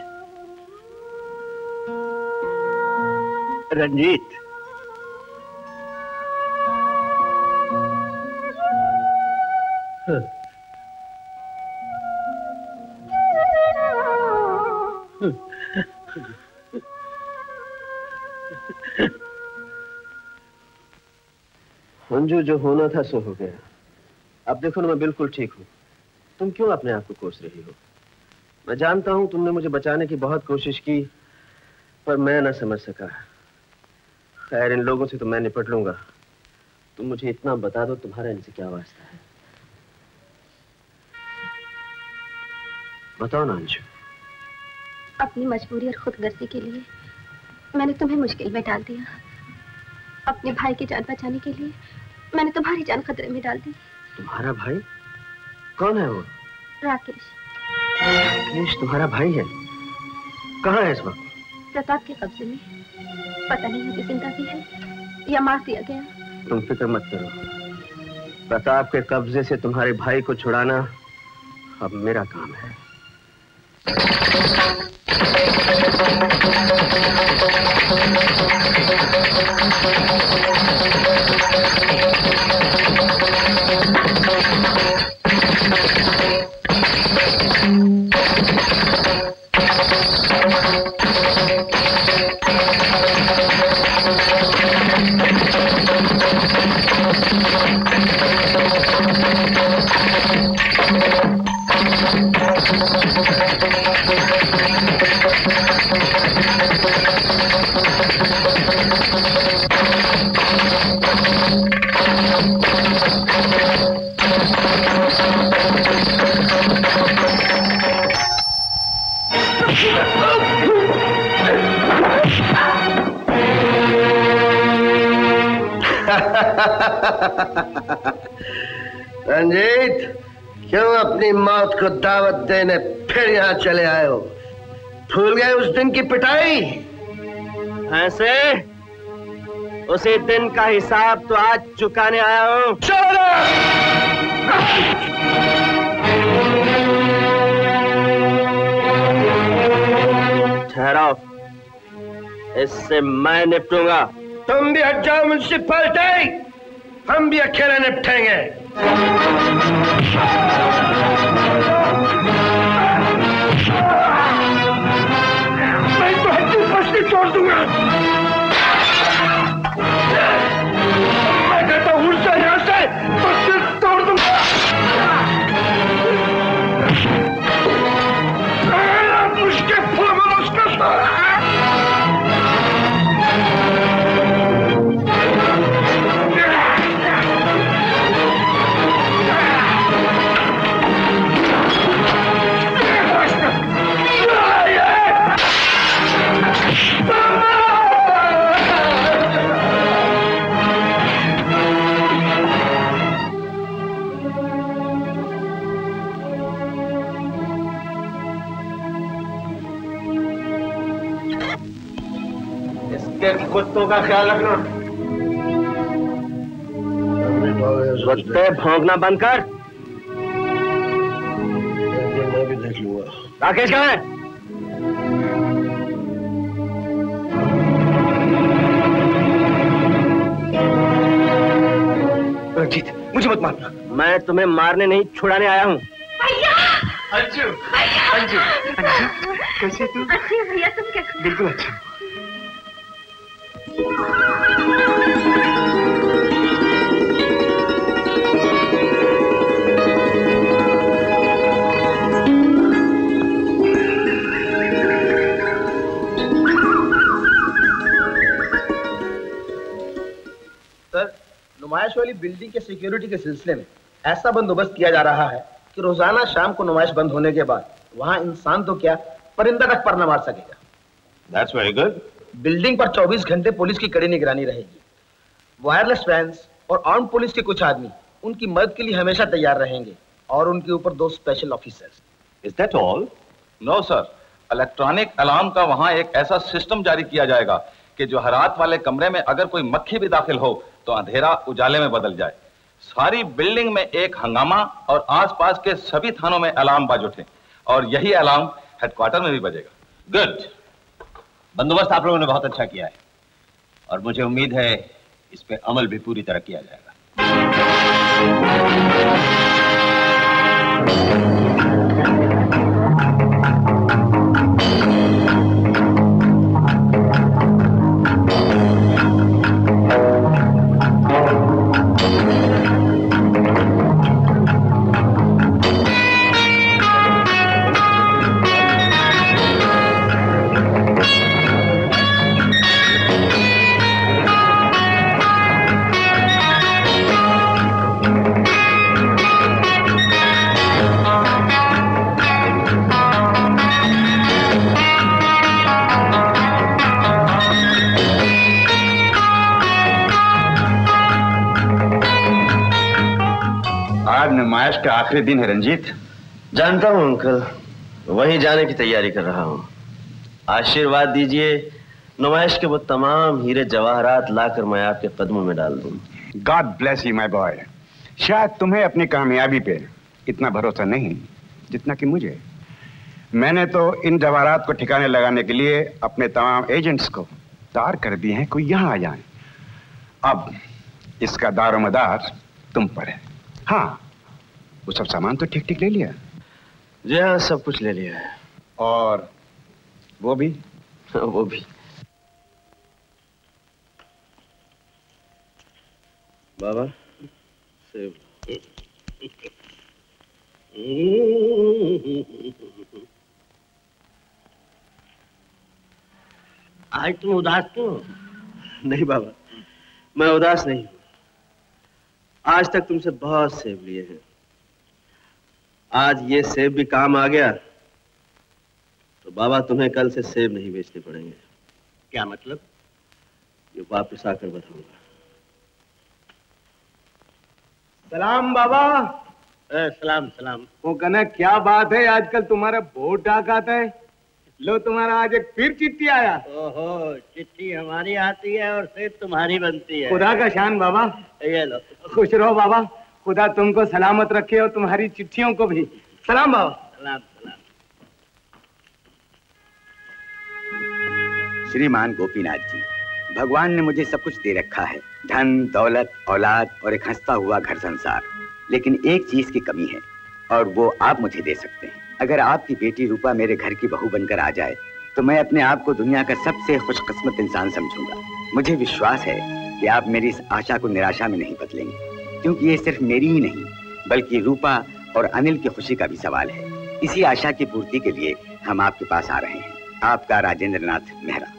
रंजीत, अंजू, जो होना था सो हो गया। अब देखो ना, मैं बिल्कुल ठीक हूँ। तुम क्यों अपने आप को कोस रही हो? मैं जानता हूं तुमने मुझे बचाने की बहुत कोशिश की, पर मैं ना समझ सका। खैर, इन लोगों से तो मैं निपट लूंगा। तुम मुझे इतना बता दो, तुम्हारा इनसे क्या वास्ता है? बताओ ना अंशु। अपनी मजबूरी और खुदगर्जी के लिए मैंने तुम्हें मुश्किल में डाल दिया। अपने भाई की जान बचाने के लिए मैंने तुम्हारी जान खतरे में डाल दी। तुम्हारा भाई? कौन है वो? राकेश। राकेश तुम्हारा भाई है? कहाँ है इस वक्त? प्रताप के कब्जे में। पता नहीं है कि जिंदा भी है या मार दिया गया। तुम फिक्र मत करो, प्रताप के कब्जे से तुम्हारे भाई को छुड़ाना अब मेरा काम है। रंजीत, क्यों अपनी मौत को दावत देने फिर यहाँ चले आए हो? भूल गए उस दिन की पिटाई? ऐसे उसी दिन का हिसाब तो आज चुकाने आया हूँ। ठहराओ, इससे मैं निपटूंगा। तुम भी हट जाओ म्युनिसिपैलिटी, हम भी अकेले निपटेंगे। मैं तो हड्डी पसली तोड़ दूंगा। मैं कहता हूँ से यहाँ से पसली तोड़ दूंगा। उसके फूल में उसका सारा कुत्तों का ख्याल रखना। कुत्ते भौंकना बंद कर। मैं भी देख लूंगा। राकेश कहाँ है? रंजीत, मुझे मत मारना। मैं तुम्हें मारने नहीं छुड़ाने आया हूँ। अंजू, अंजू, अंजू, कैसे तू? अच्छी है भैया, तुम कैसे? बिल्कुल अच्छा। सर, नुमाइश वाली बिल्डिंग के सिक्योरिटी के सिलसिले में ऐसा बंदोबस्त किया जा रहा है कि रोजाना शाम को नुमाइश बंद होने के बाद वहां इंसान तो क्या परिंदा तक पर न मार सकेगा। That's very good. बिल्डिंग पर 24 घंटे पुलिस की कड़ी निगरानी रहेगी। वायरलेस वैन्स और आर्म पुलिस के कुछ आदमी उनकी मदद के लिए हमेशा तैयार रहेंगे और उनके ऊपर 2 special officers. Is that all? No sir, electronic alarm का वहां एक ऐसा सिस्टम जारी किया जाएगा कि जो हरात वाले कमरे में अगर कोई मक्खी भी दाखिल हो तो अंधेरा उजाले में बदल जाए। सारी बिल्डिंग में एक हंगामा और आसपास के सभी थानों में अलार्म बाज उठे और यही अलार्म हेडक्वार्टर में भी बजेगा। गुड। बंदोबस्त आप लोगों ने बहुत अच्छा किया है और मुझे उम्मीद है इस पे अमल भी पूरी तरह किया जाएगा। नुमाइश का आखिरी दिन है रंजीत। जानता हूं अंकल, वहीं जाने की तैयारी कर रहा हूं। आशीर्वाद दीजिए, नुमाइश के वो तमाम हीरे जवाहरात लाकर मैं आपके कदमों में डाल दूं। God bless you my boy. शायद तुम्हें अपनी कामयाबी पे इतना भरोसा नहीं जितना कि मुझे। मैंने तो इन जवाहरात को ठिकाने लगाने के लिए अपने तमाम एजेंट्स को तार कर दिए हैं कोई यहां आ जाए। अब इसका दारोमदार तुम पर है। हाँ, वो सब सामान तो ठीक ठीक ले लिया? जी हाँ, सब कुछ ले लिया है। और वो भी? वो भी। बाबा सेब। आज तुम उदास क्यों? नहीं बाबा, मैं उदास नहीं हूं। आज तक तुमसे बहुत सेब लिए हैं। आज ये सेब भी काम आ गया तो बाबा तुम्हें कल से सेब नहीं बेचने पड़ेंगे। क्या मतलब? ये वापस आकर बताऊंगा। सलाम बाबा। सलाम सलाम। वो कहना क्या बात है, आजकल तुम्हारा बहुत डाक आता है। लो तुम्हारा आज एक फिर चिट्ठी आया। ओहो, चिट्ठी हमारी आती है और सेब तुम्हारी बनती है। खुदा का शान बाबा। ये लो। खुश रहो बाबा, खुदा तुमको सलामत रखे और तुम्हारी चिट्ठियों को भी। सलाम बाबा। सलाम सलाम। श्रीमान गोपीनाथ जी, भगवान ने मुझे सब कुछ दे रखा है, धन दौलत औलाद और एक हंसता हुआ घर संसार। लेकिन एक चीज की कमी है और वो आप मुझे दे सकते हैं। अगर आपकी बेटी रूपा मेरे घर की बहू बनकर आ जाए तो मैं अपने आप को दुनिया का सबसे खुशकिस्मत इंसान समझूंगा। मुझे विश्वास है कि आप मेरी इस आशा को निराशा में नहीं बदलेंगे, क्योंकि ये सिर्फ मेरी ही नहीं बल्कि रूपा और अनिल की खुशी का भी सवाल है। इसी आशा की पूर्ति के लिए हम आपके पास आ रहे हैं। आपका राजेंद्र नाथ मेहरा।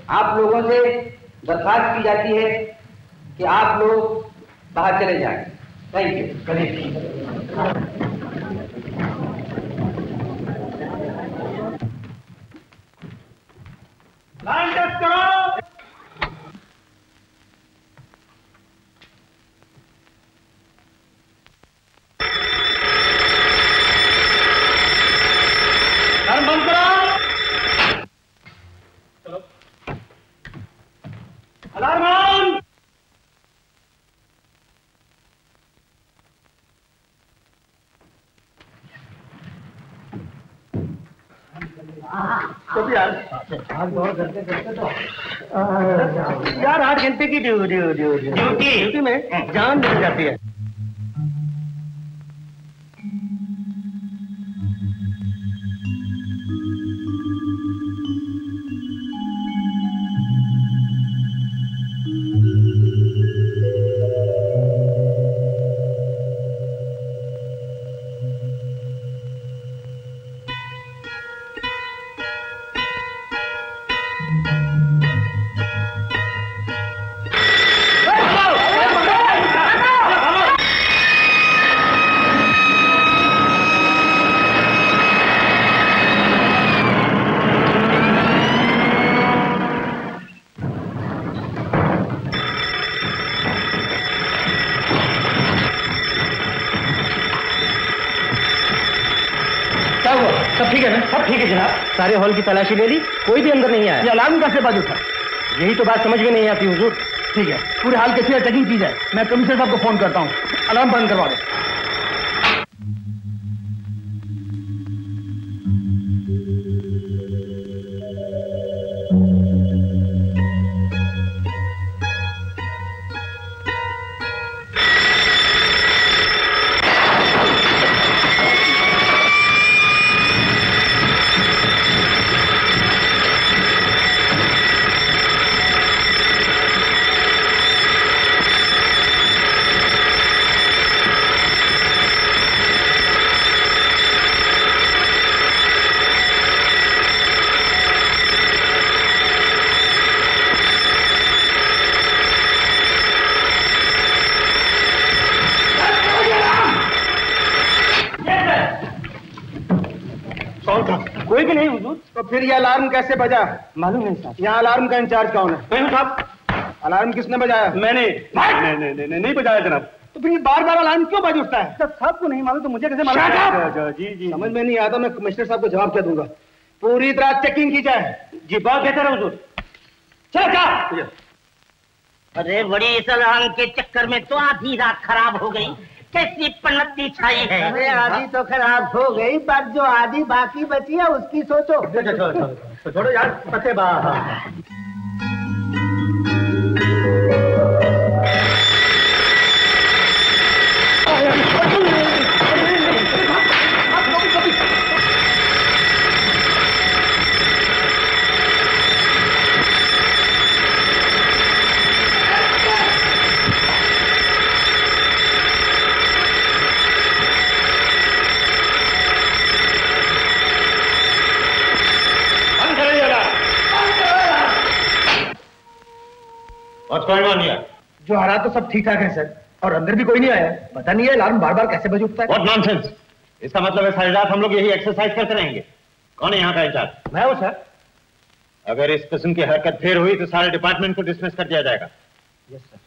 आप लोगों से दरखास्त की जाती है कि आप लोग बाहर चले जाएं। Thank you. लाइन टेस्ट करो। लाइन बंद करो। चलो। Alarm on. तो यार यार 8 घंटे की ड्यूटी में जान निकल जाती है। सब ठीक है ना? सब ठीक है जनाब। सारे हॉल की तलाशी ले ली, कोई भी अंदर नहीं आया। ये अलार्म कैसे बाजू था? यही तो बात समझ में नहीं आती हुजूर। ठीक है, पूरे हाल कैसे चेकिंग की जाए। मैं कमिश्नर साहब को फोन करता हूँ, अलार्म बंद करवा दो। कोई भी नहीं हुजूर। तो फिर ये अलार्म कैसे बजा? मालूम नहीं साहब। यहाँ अलार्म का इंचार्ज कौन है? मैं हूँ साहब। अलार्म किसने बजाया? मैंने। नहीं बजाया जनाब। तो फिर ये बार बार अलार्म क्यों बज उठता है? जब साहब को नहीं मालूम तो मुझे कैसे मालूम? जी समझ में नहीं आता। मैं कमिश्नर साहब को जवाब क्या दूंगा? पूरी तरह चेकिंग की जाए। जी बहुत बेहतर है हुजूर। चलो क्या? अरे बड़ी इस अलार्म के चक्कर में तो आधी रात खराब हो गई। कैसी पन्नती छाई है। अरे आधी तो खराब हो गई, पर जो आधी बाकी बची है उसकी सोचो। छोड़ो यार, पते बाहर। जो हालात तो सब ठीक ठाक है सर, और अंदर भी कोई नहीं आया। पता नहीं है अलार्म बार बार कैसे बज उठता है। What nonsense! इसका मतलब है सारी रात हम लोग यही एक्सरसाइज करते रहेंगे। कौन है यहाँ का इंचार्ज? मैं हूँ सर। अगर इस किस्म की हरकत फिर हुई तो सारे डिपार्टमेंट को डिसमिस कर दिया जाएगा। Yes sir.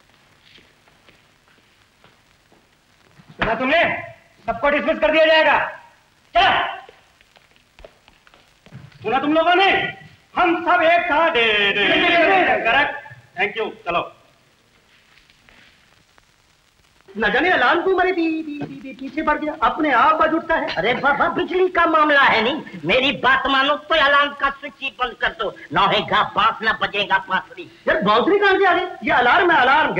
सुना तुमने? सबको डिसमिस कर दिया जाएगा। चला। सुना तुम लोगों ने? हम सब एक साथ। करेक्ट। Thank you. चलो। न जाने अलार्म क्यों मेरे पीछे पड़ गया, अपने आप बज उठता है। अरे बाबा बिजली का मामला है नहीं, मेरी बात मानो तो अलार्म का स्विच ही बंद कर दो। ना होगा बांस ना बजेगा बांसुरी। यार बांसुरी कहाँ से आ गई? ये अलार्म है, अलार्म।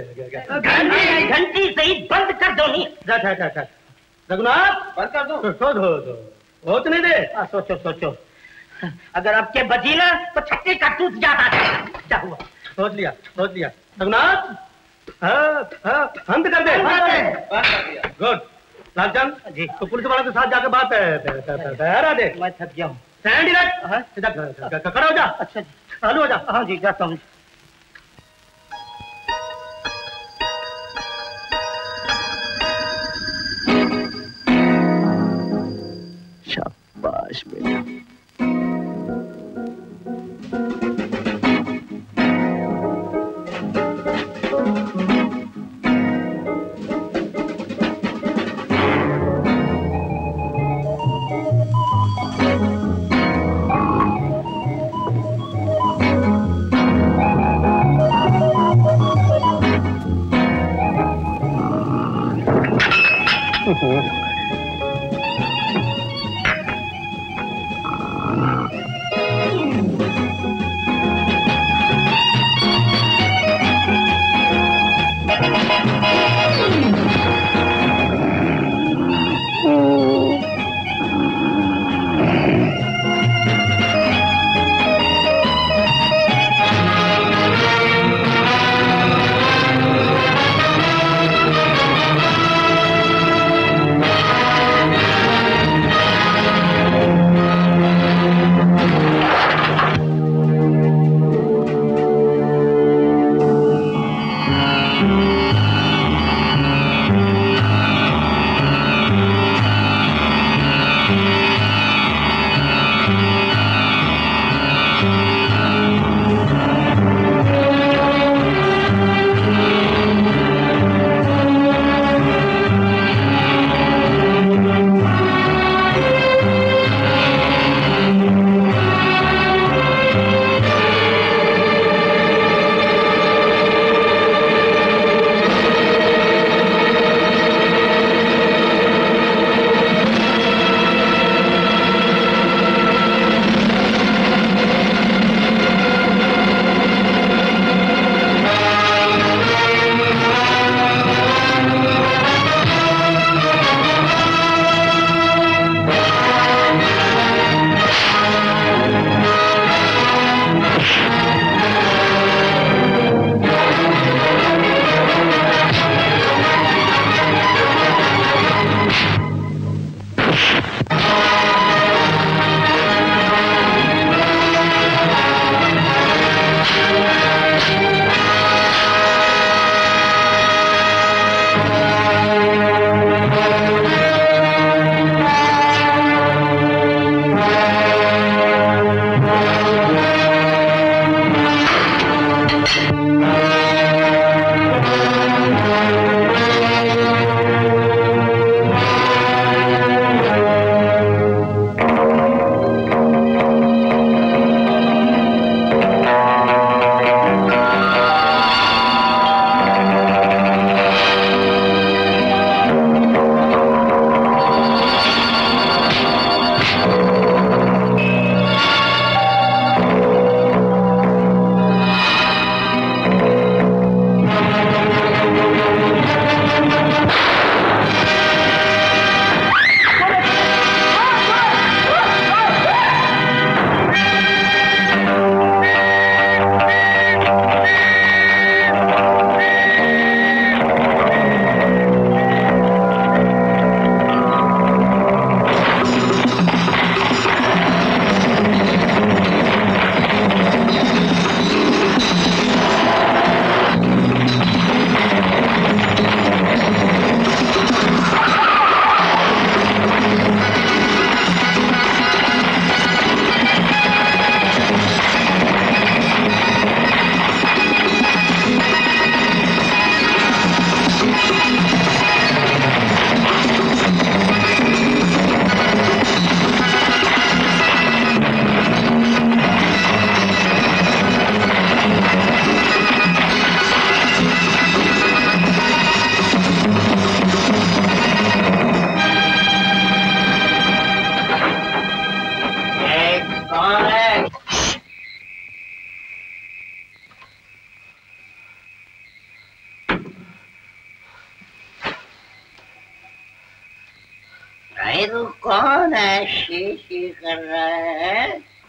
घंटी से ही बंद कर दो। नहीं रघुनाथ बंद कर दो। होत नहीं दे। सोचो सोचो, अगर आपके बजी ना तो छक्के का टूट जाता है। क्या हुआ? सोच लिया रघुनाथ। बंद कर दे। गुड। लालचंद जी, तो पुलिस वालों के साथ जाकर बात है। दे। मैं थक गया हूँ। Stand direct. खड़ा हो जा। अच्छा जी। चालू हो जा। हाँ जी जाता हूँ। शाबाश बेटा। भाई तू कौन है? शी शी कर रहा है।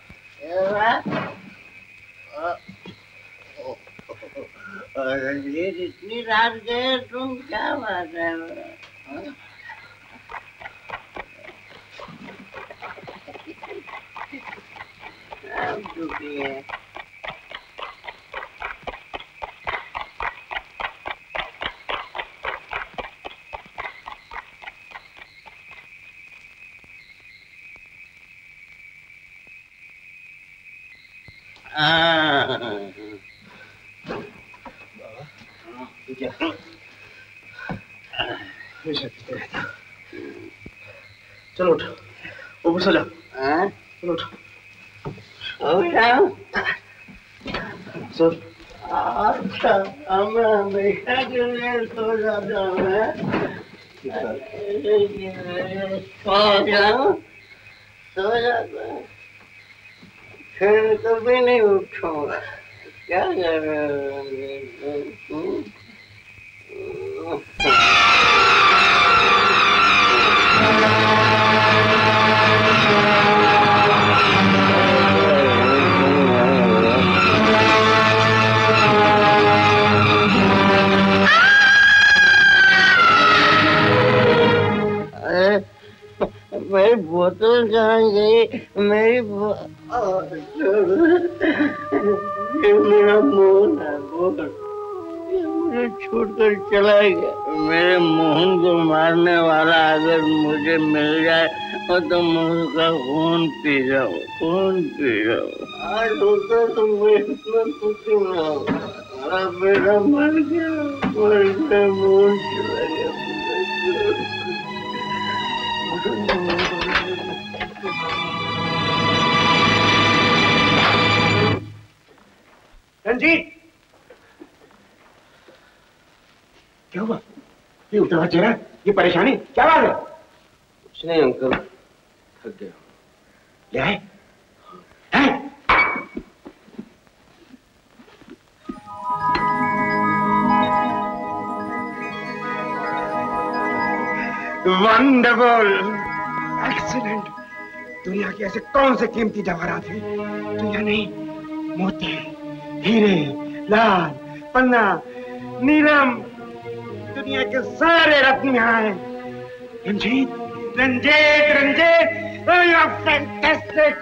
रणजीत इतनी रात गए तुम, क्या बात है? सब दुखी है। क्या चलो उठ, ऊपर सो जाओ। चलो उठ, सो। अच्छा, मैं हमेशा के लिए सो जाता हूँ। सो जाता हूँ, फिर कभी नहीं उठूंगा। क्या कर रहे हो? मेरी बोतल कहाँ गई? मेरी मेरा मोहन है, मोहन मुझे छोड़कर चला गया। मेरे मोहन को मारने वाला अगर मुझे मिल जाए तो मैं उसका खून पी जाऊँ, खून पी जाऊँ। आज होता तो मैं इतना दुखी ना होता। मेरा मर गया, मोहन चला गया। रंजीत, क्या हुआ? ये उतना चेहरा, ये परेशानी, क्या बात है? कुछ नहीं अंकल, थक गया। ले आए? Wonderful, excellent. दुनिया के ऐसे कौन से कीमती जवाहरात हैं जो यहाँ नहीं? मोती, हीरे, लाल, पन्ना, नीलम, दुनिया के सारे रत्न यहाँ हैं। रंजीत, रंजीत, रंजीत, फैंटास्टिक।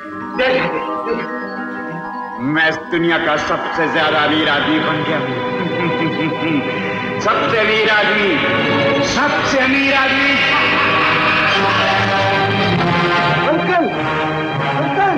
मैं इस दुनिया का सबसे ज्यादा अमीर आदमी बन गया हूँ। सबसे अमीर आदमी, सबसे अमीर आदमी। अंकल, अंकल,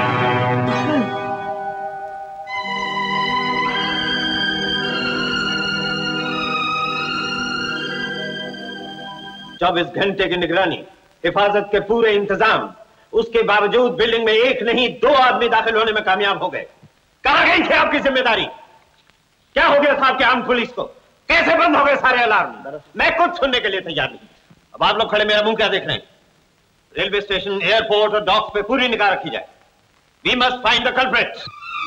चौबीस घंटे की निगरानी, हिफाजत के पूरे इंतजाम, उसके बावजूद बिल्डिंग में एक नहीं 2 आदमी दाखिल होने में कामयाब हो गए। कहां गई थी आपकी जिम्मेदारी? क्या हो गया था आपके आर्म पुलिस को? कैसे बंद हो गए सारे अलार्म? मैं कुछ सुनने के लिए तैयार नहीं। अब आप लोग खड़े मेरा मुंह क्या देख रहे हैं? रेलवे स्टेशन, एयरपोर्ट और डॉक्स पे पूरी निगाह रखी जाए। We must find the culprits.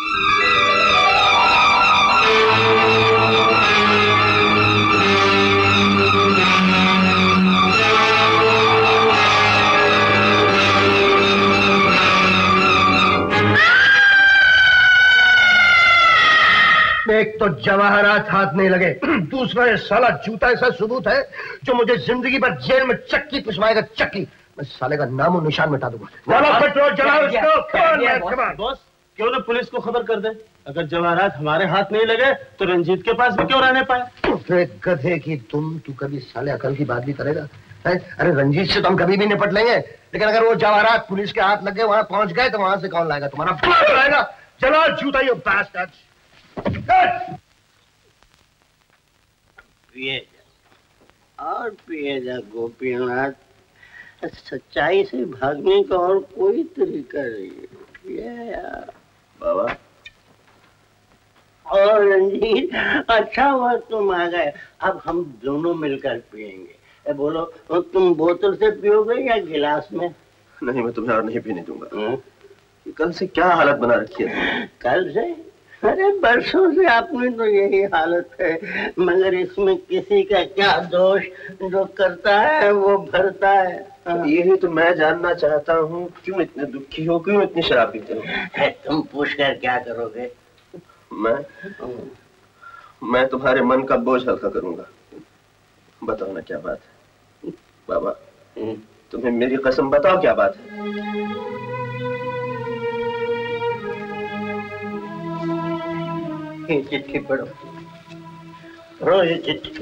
एक तो जवाहरात हाथ नहीं लगे, दूसरा ये साला जूता ऐसा सबूत है जो मुझे जिंदगी भर जेल में चक्की पिसवाएगा। चक्की, मैं साले का नामो निशान मिटा दूंगा। चलो पेट्रोल जलाओ इसको। बॉस, क्यों ना पुलिस को खबर कर दे? अगर जवाहरात हमारे हाथ नहीं लगे तो रंजीत के पास भी क्यों रहने पाए? गधे की तू कभी साले अकल की बात भी करेगा? अरे रंजीत से तो हम कभी भी निपट लेंगे, लेकिन अगर वो जवाहरात पुलिस के हाथ लग गए, वहां पहुंच गए, तो वहां से कौन लाएगा? तुम्हारा बाप लाएगा। चलो जूता ये बास्टर्ड। पिए जा और पिए जा गोपीनाथ, सच्चाई से भागने का और कोई तरीका नहीं है। बाबा और रंजीत, अच्छा हुआ तुम आ गए। अब हम दोनों मिलकर पिएंगे। बोलो, तुम बोतल से पियोगे या गिलास में? नहीं, मैं तुम्हें और नहीं पीने दूंगा। कल से क्या हालत बना रखी है? कल से? अरे बरसों से आपने तो यही हालत है, मगर इसमें किसी का क्या दोष? जो करता है वो भरता है। यही तो मैं जानना चाहता हूँ, क्यों इतने दुखी हो, क्यों इतनी शराब पीते हो? तुम पूछकर क्या करोगे? मैं तुम्हारे मन का बोझ हल्का करूंगा। बताओ ना क्या बात है? बाबा, तुम्हें मेरी कसम, बताओ क्या बात है? ये चिट्ठी पढ़ो, पढ़ो ये चिट्ठी।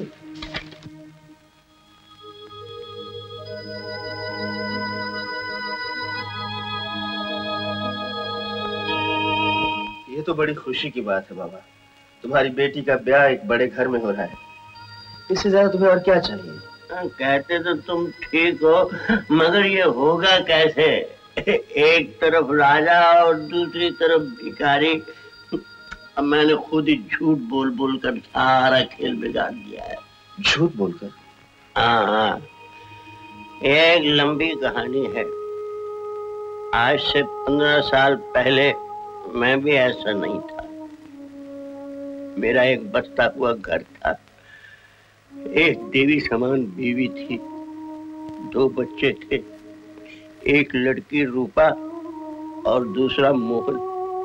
ये तो बड़ी खुशी की बात है बाबा। तुम्हारी बेटी का ब्याह एक बड़े घर में हो रहा है, इससे ज्यादा तुम्हें और क्या चाहिए? कहते तो तुम ठीक हो, मगर ये होगा कैसे? एक तरफ राजा और दूसरी तरफ भिखारी। अब मैंने खुद ही झूठ बोल बोल कर सारा खेल बिगाड़ दिया है। झूठ बोलकर? हाँ, एक लंबी कहानी है। आज से 15 साल पहले मैं भी ऐसा नहीं था। मेरा एक बसता हुआ घर था, एक देवी समान बीवी थी, 2 बच्चे थे, एक लड़की रूपा और दूसरा मोहन।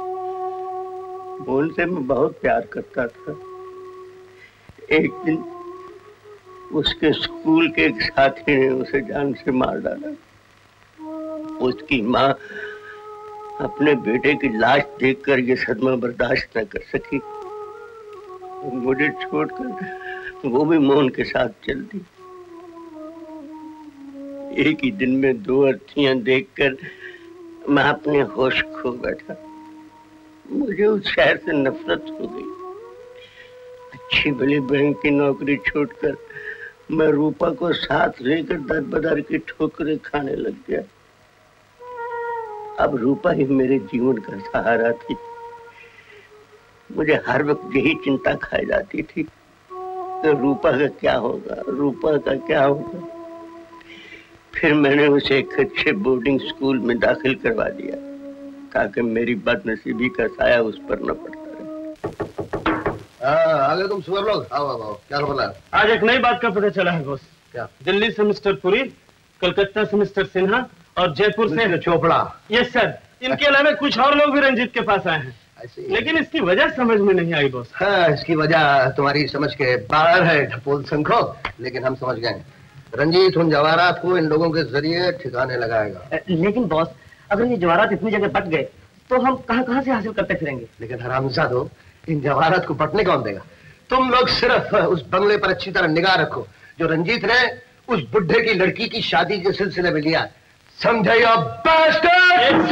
मोहन से मैं बहुत प्यार करता था। एक दिन उसके स्कूल के एक साथी ने उसे जान से मार डाला। उसकी माँ अपने बेटे की लाश देखकर ये सदमा बर्दाश्त न कर सकी, मुझे छोड़कर वो भी मोहन के साथ चल दी। एक ही दिन में 2 अर्थियां देखकर मैं अपने होश खो बैठा। मुझे उस शहर से नफरत हो गई। अच्छी भली बैंक की नौकरी छोड़कर मैं रूपा को साथ लेकर दर बदर की ठोकरें खाने लग गया। अब रूपा ही मेरे जीवन का सहारा थी। मुझे हर वक्त यही चिंता खाई जाती थी कि रूपा का क्या होगा, रूपा का क्या होगा। फिर मैंने उसे एक अच्छे बोर्डिंग स्कूल में दाखिल करवा दिया ताकि मेरी बदनसीबी का साया उस पर न पड़ता रहे। आगे तुम सुअर लोग आओ आओ आओ, क्या खबर है? आज एक नई बात का पता चला है बॉस। क्या? दिल्ली से मिस्टर पुरी, कलकत्ता से मिस्टर सिन्हा और जयपुर से चोपड़ा। यस सर, इनके अलावा कुछ और लोग भी रंजीत के पास आए हैं, लेकिन इसकी वजह समझ में नहीं आई बॉस। हाँ, इसकी वजह तुम्हारी समझ के बाहर है ढपोल संखो, लेकिन हम समझ गए। रंजीत उन जवाहरात को इन लोगों के जरिए ठिकाने लगाएगा। लेकिन बॉस, अगर ये जवाहरात इतनी जगह बट गए तो हम कहां से हासिल करते फिरेंगे? लेकिन हरामजादो, इन जवाहरात को बटने कौन देगा? तुम लोग सिर्फ उस बंगले पर अच्छी तरह निगाह रखो जो रंजीत ने उस बुढ़े की लड़की की शादी के सिलसिले में लिया। समझे यो बास्टर्ड?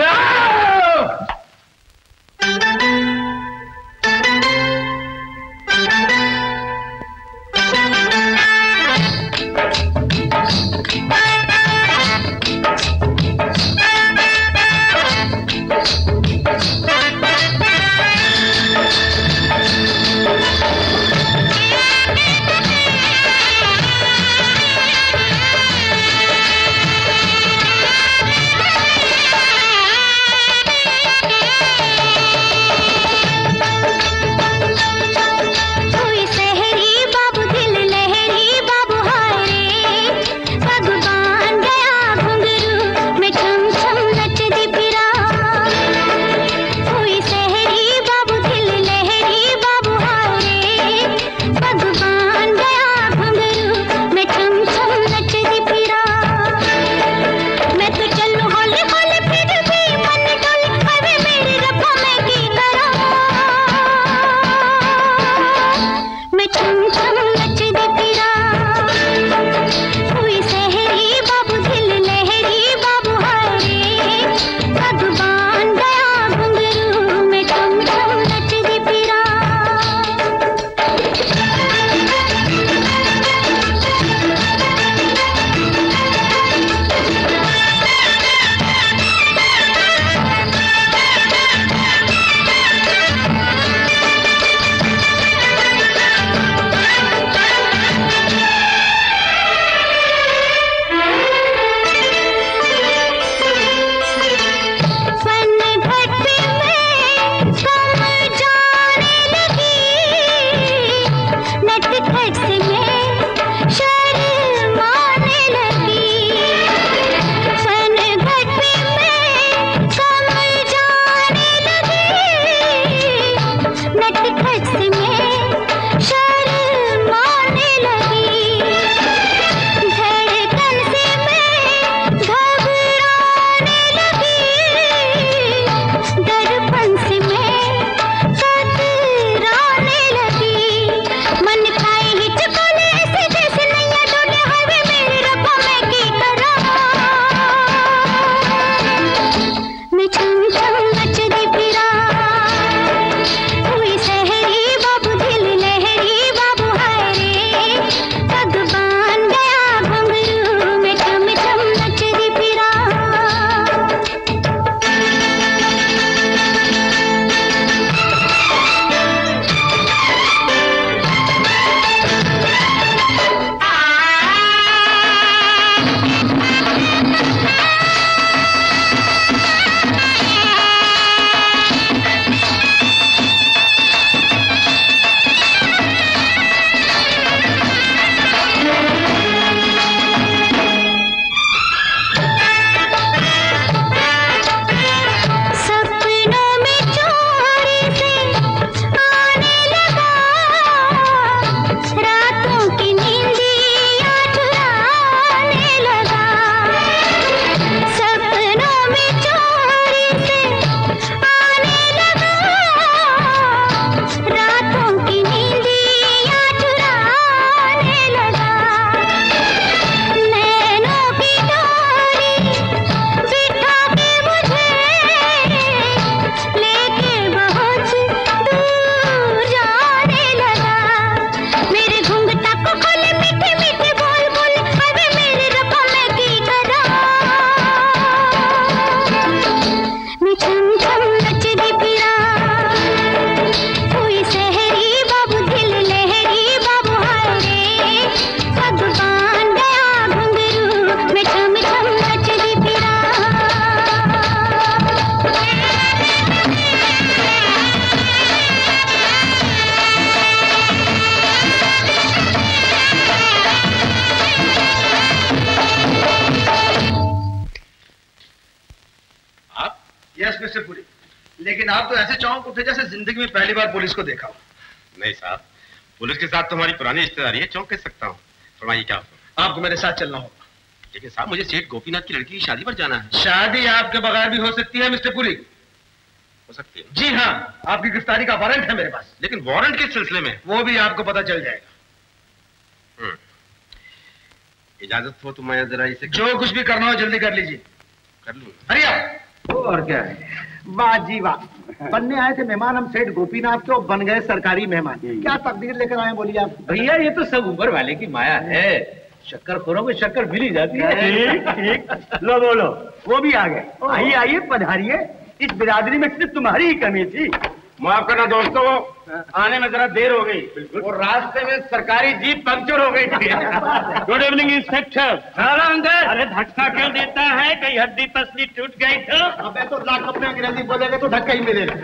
मिस्टर पुरी, लेकिन आप तो ऐसे चौंक उठे जैसे जिंदगी में पहली बार पुलिस को देखा हो। नहीं साहब, पुलिस के साथ तुम्हारी पुरानी रिश्तेदारी है, चौंक कैसे सकता हूँ। फरमाइए क्या होगा। आपको मेरे साथ चलना होगा। लेकिन साहब मुझे सेठ गोपीनाथ की लड़की की शादी पर जाना है। शादी आपके बगैर भी हो सकती है मिस्टर पुरी। हो सकती है? जी हाँ, आपकी गिरफ्तारी का वारंट है मेरे पास। लेकिन वारंट किस सिलसिले में? वो भी आपको पता चल जाएगा। इजाजत हो तो मैं जरा इसे जो कुछ भी करना हो जल्दी कर लीजिए। कर लूँ। हरिया। और क्या है, वाह जी वाह, बनने आए थे मेहमान हम सेठ गोपीनाथ के, बन गए सरकारी मेहमान। क्या तकदीर लेकर आए बोलिए आप? भैया ये तो सब ऊपर वाले की माया है, शक्कर खोरों में शक्कर मिल ही जाती है। ठीक ठीक, लो बोलो, वो भी आ गए। आइए आइए पधारिए, इस बिरादरी में सिर्फ तुम्हारी ही कमी थी। माफ करना दोस्तों, आने में जरा देर हो गई और रास्ते में सरकारी जीप पंक्चर हो गई थी। Good evening inspector. अंदर। अरे धक्का क्यों देता है, कहीं हड्डी पसली टूट गई तो? अबे तो लाख में अंग्रेजी बोलेंगे तो धक्का ही मिलेगा।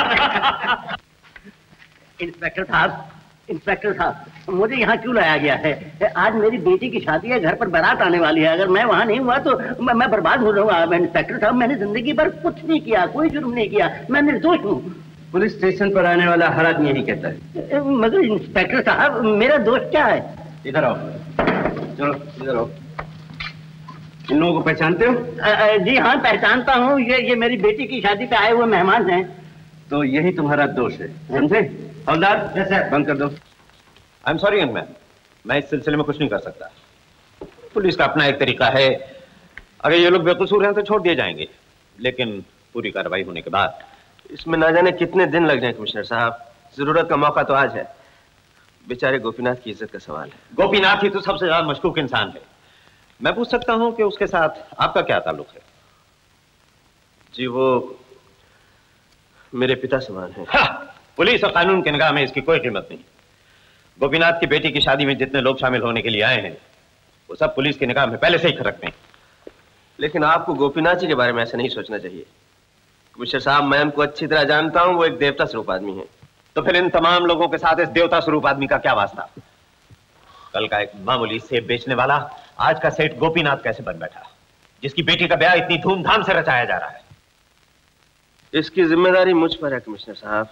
इंस्पेक्टर साहब, इंस्पेक्टर साहब, मुझे यहाँ क्यों लाया गया है? आज मेरी बेटी की शादी है, घर पर बारात आने वाली है। अगर मैं वहाँ नहीं हुआ तो मैं बर्बाद हो जाऊंगा। इंस्पेक्टर साहब, मैंने जिंदगी भर कुछ नहीं किया, कोई जुर्म नहीं किया, मैं निर्दोष हूँ। पुलिस स्टेशन पर आने वाला हर आदमी यही कहता है। मगर इंस्पेक्टर साहब, मेरा दोष क्या है? इधर आओ, चलो इधर आओ। इन लोगों को पहचानते हो? जी हाँ, पहचानता हूँ। ये मेरी बेटी की शादी पे आए हुए मेहमान हैं। तो यही तुम्हारा दोष है, समझे? हवलदार, बंद कर दो। I am sorry young man, मैं इस सिलसिले में कुछ नहीं कर सकता। पुलिस का अपना एक तरीका है, अगर ये लोग बेकसूर हैं तो छोड़ दिए जाएंगे, लेकिन पूरी कार्रवाई होने के बाद। इसमें ना जाने कितने दिन लग जाए कमिश्नर साहब, जरूरत का मौका तो आज है। बेचारे गोपीनाथ की इज्जत का सवाल है। गोपीनाथ ही तो सबसे ज्यादा मशकूक इंसान है। मैं पूछ सकता हूं कि उसके साथ आपका क्या ताल्लुक है? जी वो मेरे पिता समान है। पुलिस और कानून के निगाह में इसकी कोई कीमत नहीं। गोपीनाथ की बेटी की शादी में जितने लोग शामिल होने के लिए आए हैं, वो सब पुलिस की निगाह में पहले से ही खटकते हैं। लेकिन आपको गोपीनाथ जी के बारे में ऐसा नहीं सोचना चाहिए। कमिश्नर साहब, मैं उनको अच्छी तरह जानता हूं, वो एक देवता स्वरूप आदमी है। तो फिर इन तमाम लोगों के साथ इस देवता स्वरूप आदमी का क्या वास्ता? कल का एक मामूली सेब बेचने वाला आज का सेठ गोपीनाथ कैसे बन बैठा, जिसकी बेटी का ब्याह इतनी धूमधाम से रचाया जा रहा है? इसकी जिम्मेदारी मुझ पर है कमिश्नर साहब।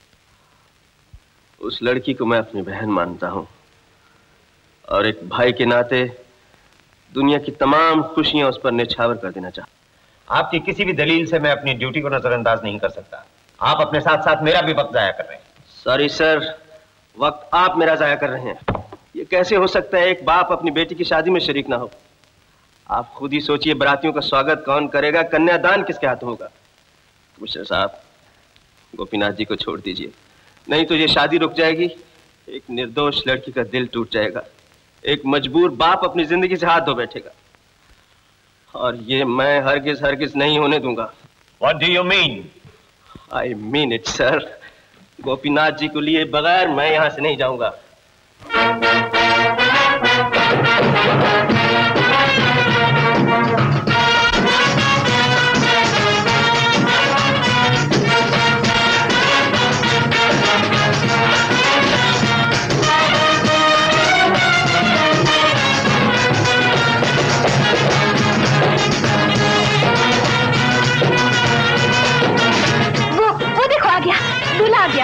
उस लड़की को मैं अपनी बहन मानता हूं और एक भाई के नाते दुनिया की तमाम खुशियां उस पर निछावर कर देना चाहता। आपकी किसी भी दलील से मैं अपनी ड्यूटी को नजरअंदाज नहीं कर सकता। आप अपने साथ साथ मेरा भी वक्त जाया कर रहे हैं। सॉरी सर, वक्त आप मेरा जाया कर रहे हैं। ये कैसे हो सकता है एक बाप अपनी बेटी की शादी में शरीक ना हो? आप खुद ही सोचिए, बारातियों का स्वागत कौन करेगा, कन्यादान किसके हाथों होगा? कमिश्नर साहब, गोपीनाथ जी को छोड़ दीजिए, नहीं तो ये शादी रुक जाएगी, एक निर्दोष लड़की का दिल टूट जाएगा, एक मजबूर बाप अपनी जिंदगी से हाथ धो बैठेगा, और ये मैं हरगिज हरगिज नहीं होने दूंगा। What do you mean? I mean it, sir. Gopinath ji को लिए बगैर मैं यहां से नहीं जाऊंगा। वो देखो आ गया, दूल्हा आ गया।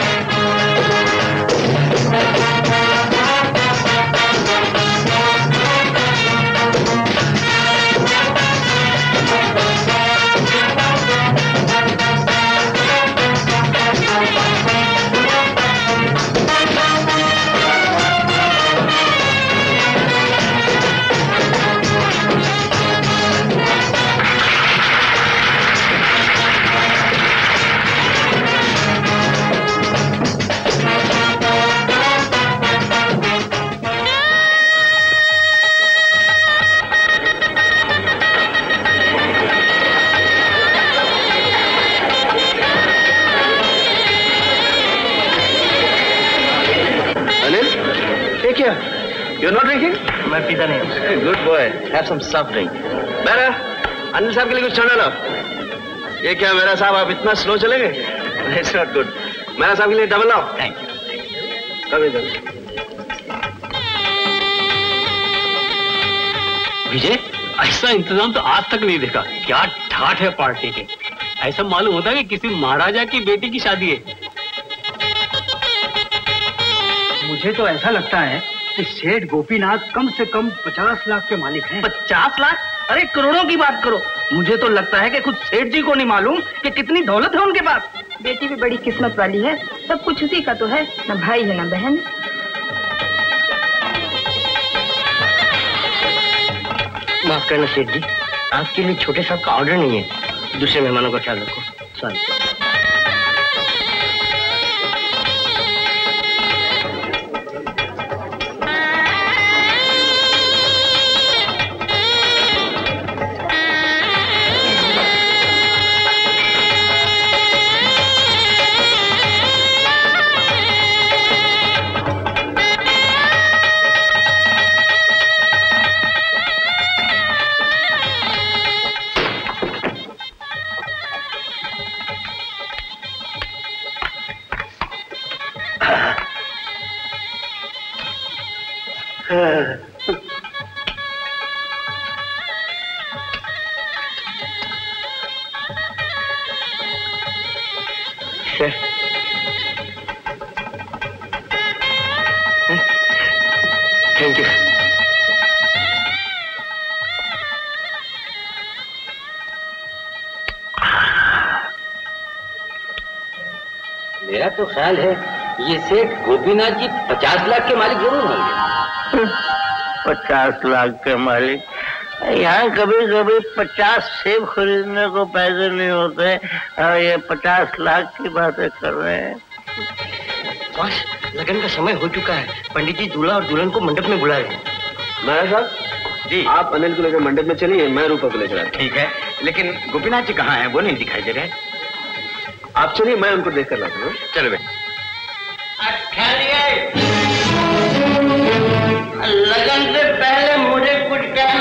You're not drinking? मैं पीता नहीं हूँ। Good boy. Have some soft drink. मेरा अनिल साहब के लिए कुछ ठंडा लाओ। ये क्या मेरा साहब, आप इतना स्लो चलेंगे? It's not good. मेरा साहब के लिए डबल लाओ। Thank you. कभी कभी। विजय, ऐसा इंतजाम तो आज तक नहीं देखा। क्या ठाठ है पार्टी के। ऐसा मालूम होता है कि किसी महाराजा की बेटी की शादी है। मुझे तो ऐसा लगता है कि सेठ गोपीनाथ कम से कम 50 लाख के मालिक हैं। 50 लाख? अरे करोड़ों की बात करो। मुझे तो लगता है कि खुद सेठ जी को नहीं मालूम कि कितनी दौलत है उनके पास। बेटी भी बड़ी किस्मत वाली है, सब कुछ उसी का तो है, न भाई है न बहन। माफ करना सेठ जी, आपके लिए छोटे साहब का ऑर्डर नहीं है। दूसरे मेहमानों का ख्याल रखो। सॉरी। Thank you. मेरा तो ख्याल है ये सेठ गोपीनाथ जी 50 लाख के मालिक जरूर होंगे। 50 लाख के मालिक? यहाँ कभी कभी 50 सेब खरीदने को पैसे नहीं होते और ये 50 लाख की बातें कर रहे हैं। बस लगन का समय हो चुका है। पंडित जी दूल्हा और दुल्हन को मंडप में बुला रहे हैं। महाराज साहब जी, आप अनिल को लेकर मंडप में चलिए, मैं रूपा को लेकर आता। ठीक है, लेकिन गोपीनाथ जी कहाँ हैं? वो नहीं दिखाई दे रहे। आप चलिए, मैं उनको देख कर लाता हूँ। चलो बे। लगन से पहले मुझे कुछ कहना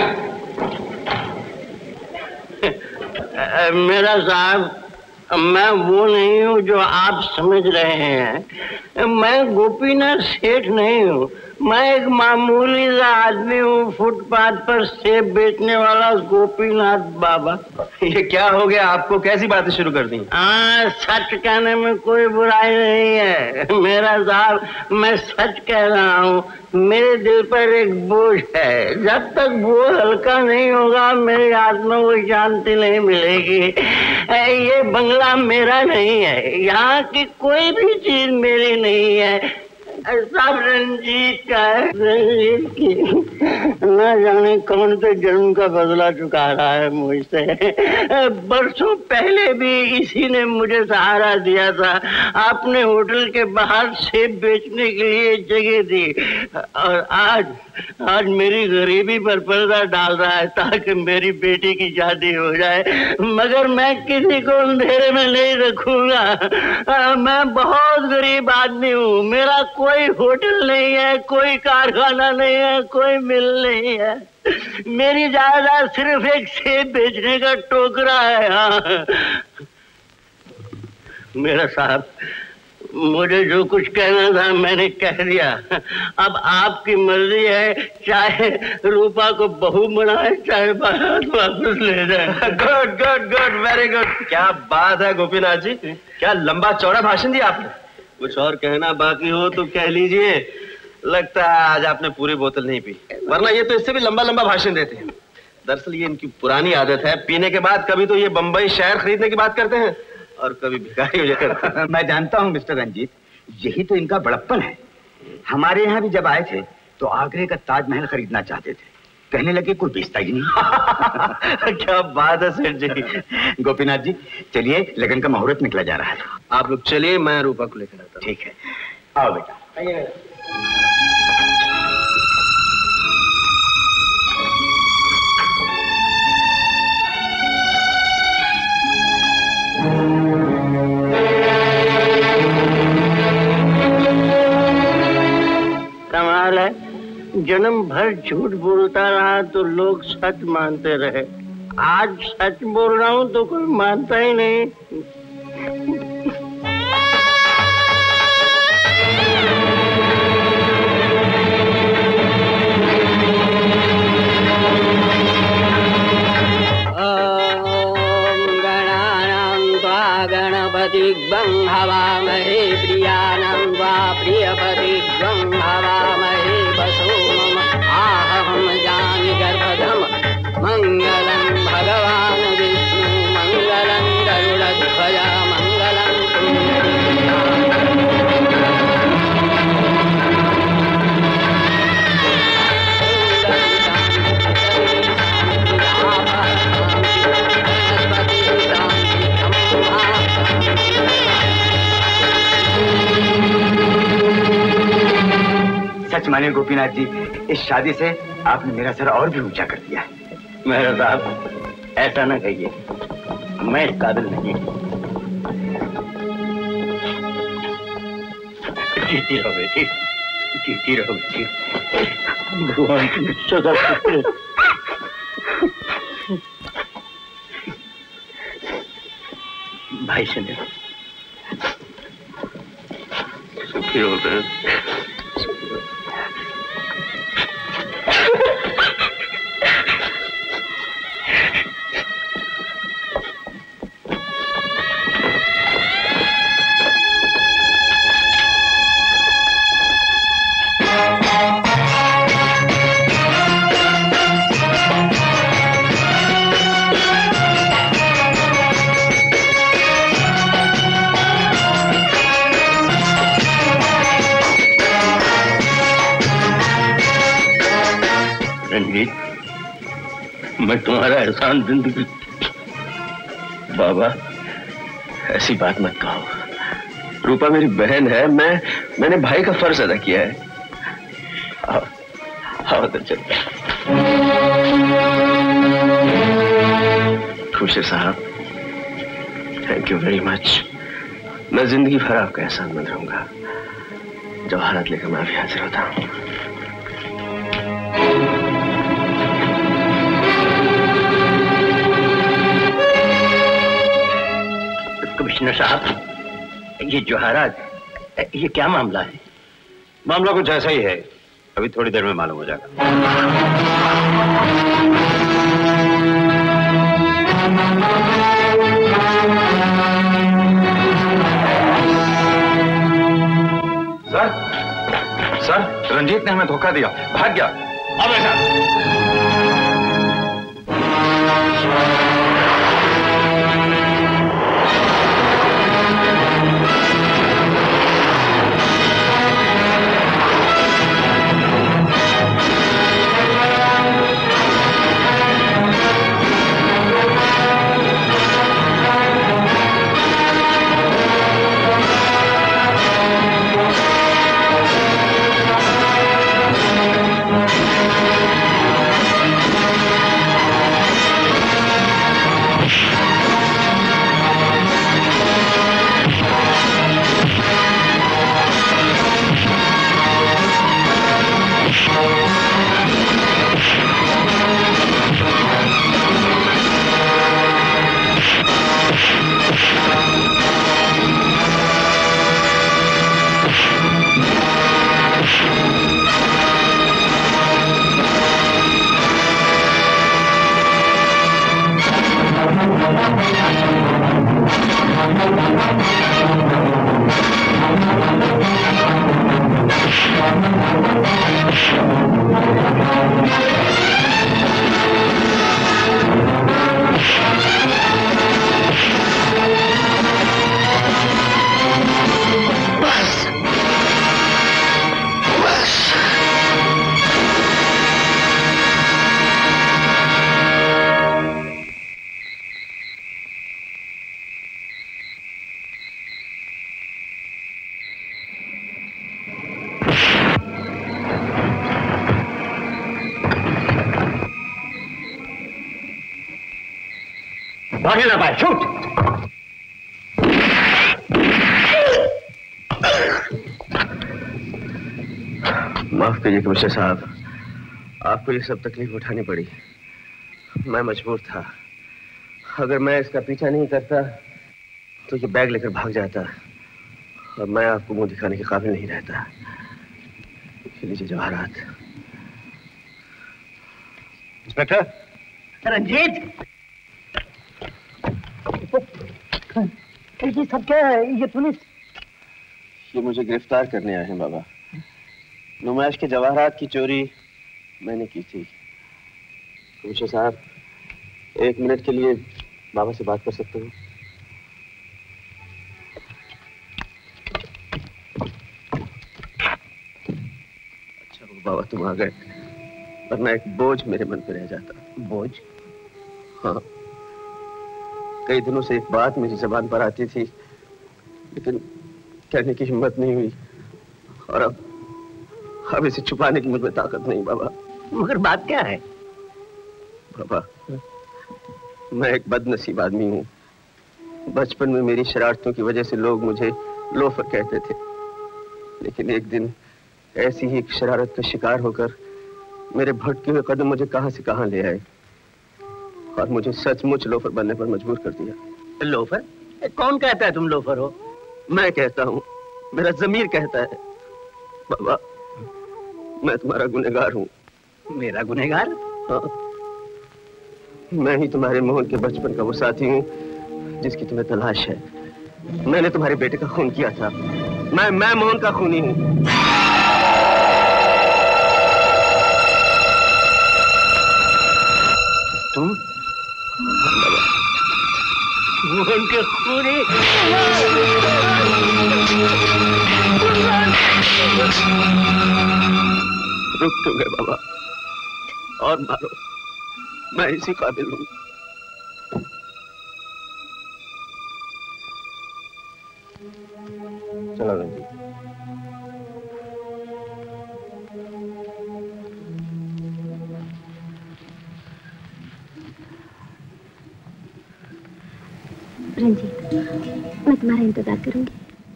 है। मेरा साहब, मैं वो नहीं हूँ जो आप समझ रहे हैं। मैं गोपीनाथ सेठ नहीं हूँ। मैं एक मामूली सा आदमी हूँ, फुटपाथ पर सेब बेचने वाला गोपीनाथ बाबा। ये क्या हो गया आपको? कैसी बातें शुरू कर दी? सच कहने में कोई बुराई नहीं है मेरा साहब, मैं सच कह रहा हूँ। मेरे दिल पर एक बोझ है, जब तक वो हल्का नहीं होगा मेरी आत्मा को शांति नहीं मिलेगी। ये बंगला मेरा नहीं है, यहाँ की कोई भी चीज मेरी नहीं है, सब रंजीत का है। रंजीत की न जाने कौन से जन्म का बदला चुका रहा है मुझसे। बरसों पहले भी इसी ने मुझे सहारा दिया था। आपने होटल के बाहर सेब बेचने के लिए जगह दी और आज मेरी गरीबी पर पर्दा डाल रहा है ताकि मेरी बेटी की शादी हो जाए। मगर मैं किसी को अंधेरे में नहीं रखूंगा। मैं बहुत गरीब आदमी हूँ। मेरा कोई होटल नहीं है, कोई कारखाना नहीं है, कोई मिल नहीं है। मेरी जायदाद सिर्फ एक सेब बेचने का टोकरा है। हाँ मेरा साहब, मुझे जो कुछ कहना था मैंने कह दिया। अब आपकी मर्जी है, चाहे रूपा को बहू बनाए चाहे बारात वापस ले जाए। Good good good, very good. क्या बात है गोपीनाथ जी, क्या लंबा चौड़ा भाषण दिया आपने। कुछ और कहना बाकी हो तो कह लीजिए। लगता है आज आपने पूरी बोतल नहीं पी, वरना ये तो इससे भी लंबा लंबा भाषण देते हैं। दरअसल ये इनकी पुरानी आदत है, पीने के बाद कभी तो ये बंबई शहर खरीदने की बात करते हैं और कभी भिखारी हो जाकर। मैं जानता हूँ मिस्टर रंजीत, यही तो इनका बड़प्पन है। हमारे यहाँ भी जब आए थे तो आगरे का ताजमहल खरीदना चाहते थे, कहने लगे कोई बेचता ही नहीं। क्या बात है सेठ जी। गोपीनाथ जी चलिए, लगन का मुहूर्त निकला जा रहा है। आप लोग चलिए, मैं रूपा को लेकर आता हूँ। ठीक है, आओ बेटा। कमाल है, जन्म भर झूठ बोलता रहा तो लोग सच मानते रहे। आज सच बोल रहा हूँ तो कोई मानता ही नहीं। ओम गणानां प्रियपतिग्वं हवामहे प्रियाणां वा प्रियपतिग्वं हवामहे वसो मम आहं जामि गर्भधम मंगलं भगवान् विष्णु मंगलं गरुडध्वज मंगलं सच मानिए गोपीनाथ जी, इस शादी से आपने मेरा सर और भी ऊंचा कर दिया है। मेहरा साहब, ऐसा ना कहिए, मैं इस काबिल नहीं। जीती रहो बेटी, जीती रहो बेटी। भगवान की सदा शुक्र। भाई सुनिए, सुखी हो गए। मैं तुम्हारा एहसान जिंदगी। बाबा, ऐसी बात मत कहो। रूपा मेरी बहन है, मैंने भाई का फर्ज अदा किया है। आओ तो चलते। खुशी साहब, थैंक यू वेरी मच। मैं जिंदगी भर आपका एहसानमंद रहूंगा। जवाहरात लेकर मैं अभी हाजिर होता हूँ। कमिश्नर साहब, ये जवाहरात, ये क्या मामला है? मामला कुछ ऐसा ही है, अभी थोड़ी देर में मालूम हो जाएगा। सर, रंजीत ने हमें धोखा दिया, भाग गया। अब ऐसा भागने ना पाए। शूट। माफ कीजिए कमिश्नर साहब, आपको ये सब तकलीफ उठानी पड़ी। मैं मजबूर था। अगर मैं इसका पीछा नहीं करता तो ये बैग लेकर भाग जाता और मैं आपको मुंह दिखाने के काबिल नहीं रहता। लीजिए जवाहरात। इंस्पेक्टर। रंजीत, ये सब क्या है? ये पुलिस? ये मुझे गिरफ्तार करने आए हैं बाबा। नुमाइश के जवाहरात की चोरी मैंने की थी। कमिश्नर साहब, 1 मिनट के लिए बाबा से बात कर सकते हो? अच्छा हो बाबा तुम आ गए, वरना एक बोझ मेरे मन पे रह जाता। बोझ? हाँ, कई दिनों से एक बात मेरी जबान पर आती थी, लेकिन कहने की हिम्मत नहीं हुई, और अब इसे छुपाने की मुझ में ताकत नहीं बाबा। मगर बात क्या है? बाबा, मैं एक बदनसीब आदमी हूँ। बचपन में मेरी शरारतों की वजह से लोग मुझे लोफर कहते थे, लेकिन एक दिन ऐसी ही एक शरारत का शिकार होकर मेरे भटके हुए कदम मुझे कहां से कहां ले आए और मुझे सचमुच लोफर बनने पर मजबूर कर दिया। लोफर? कौन कहता है तुम लोफर हो? मैं कहता हूँ, मेरा ज़मीर कहता है। बाबा, मैं तुम्हारा गुनहगार हूँ। मेरा गुनहगार? हाँ, मैं ही तुम्हारे मोहन के बचपन का वो साथी हूँ जिसकी तुम्हें तलाश है। मैंने तुम्हारे बेटे का खून किया था। मैं मोहन का खूनी हूँ। तुम मोहन के खूनी? रुक क्यों गए बाबा? और मारो, मैं इसी काबिल हूँ। चलो रंजीत। रंजीत, मैं तुम्हारा इंतजार करूंगी।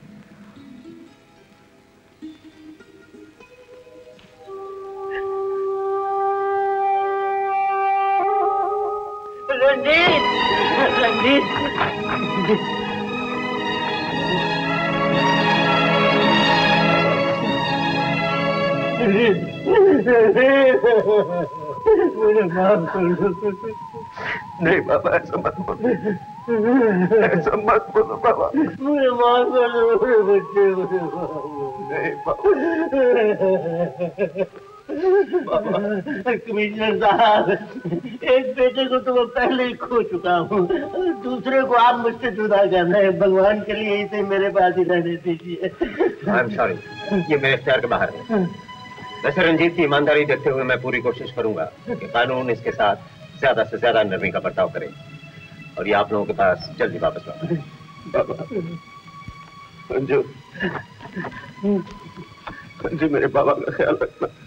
रंजीत, रंजीत, मुझे माफ कर दो। नहीं बाबा, ऐसा मत बोलो, ऐसा मत बोलो बाबा। मुझे माफ कर दो, मेरे बच्चे, मुझे नहीं बाबा। कमिश्नर साहब, एक बेटे को तो मैं पहले ही खो चुका हूँ, दूसरे को आप मुझसे जुदा करना है। भगवान के लिए इसे मेरे पास ही रहने दीजिए। I'm sorry, ये मेरे इख्तियार के बाहर है। वैसे रंजीत की ईमानदारी देखते हुए मैं पूरी कोशिश करूंगा कि कानून इसके साथ ज्यादा से ज्यादा नरमी का बर्ताव करे और ये आप लोगों के पास जल्दी वापस लौटे। बाबा, अंजू, मेरे बाबा का ख्याल रखना।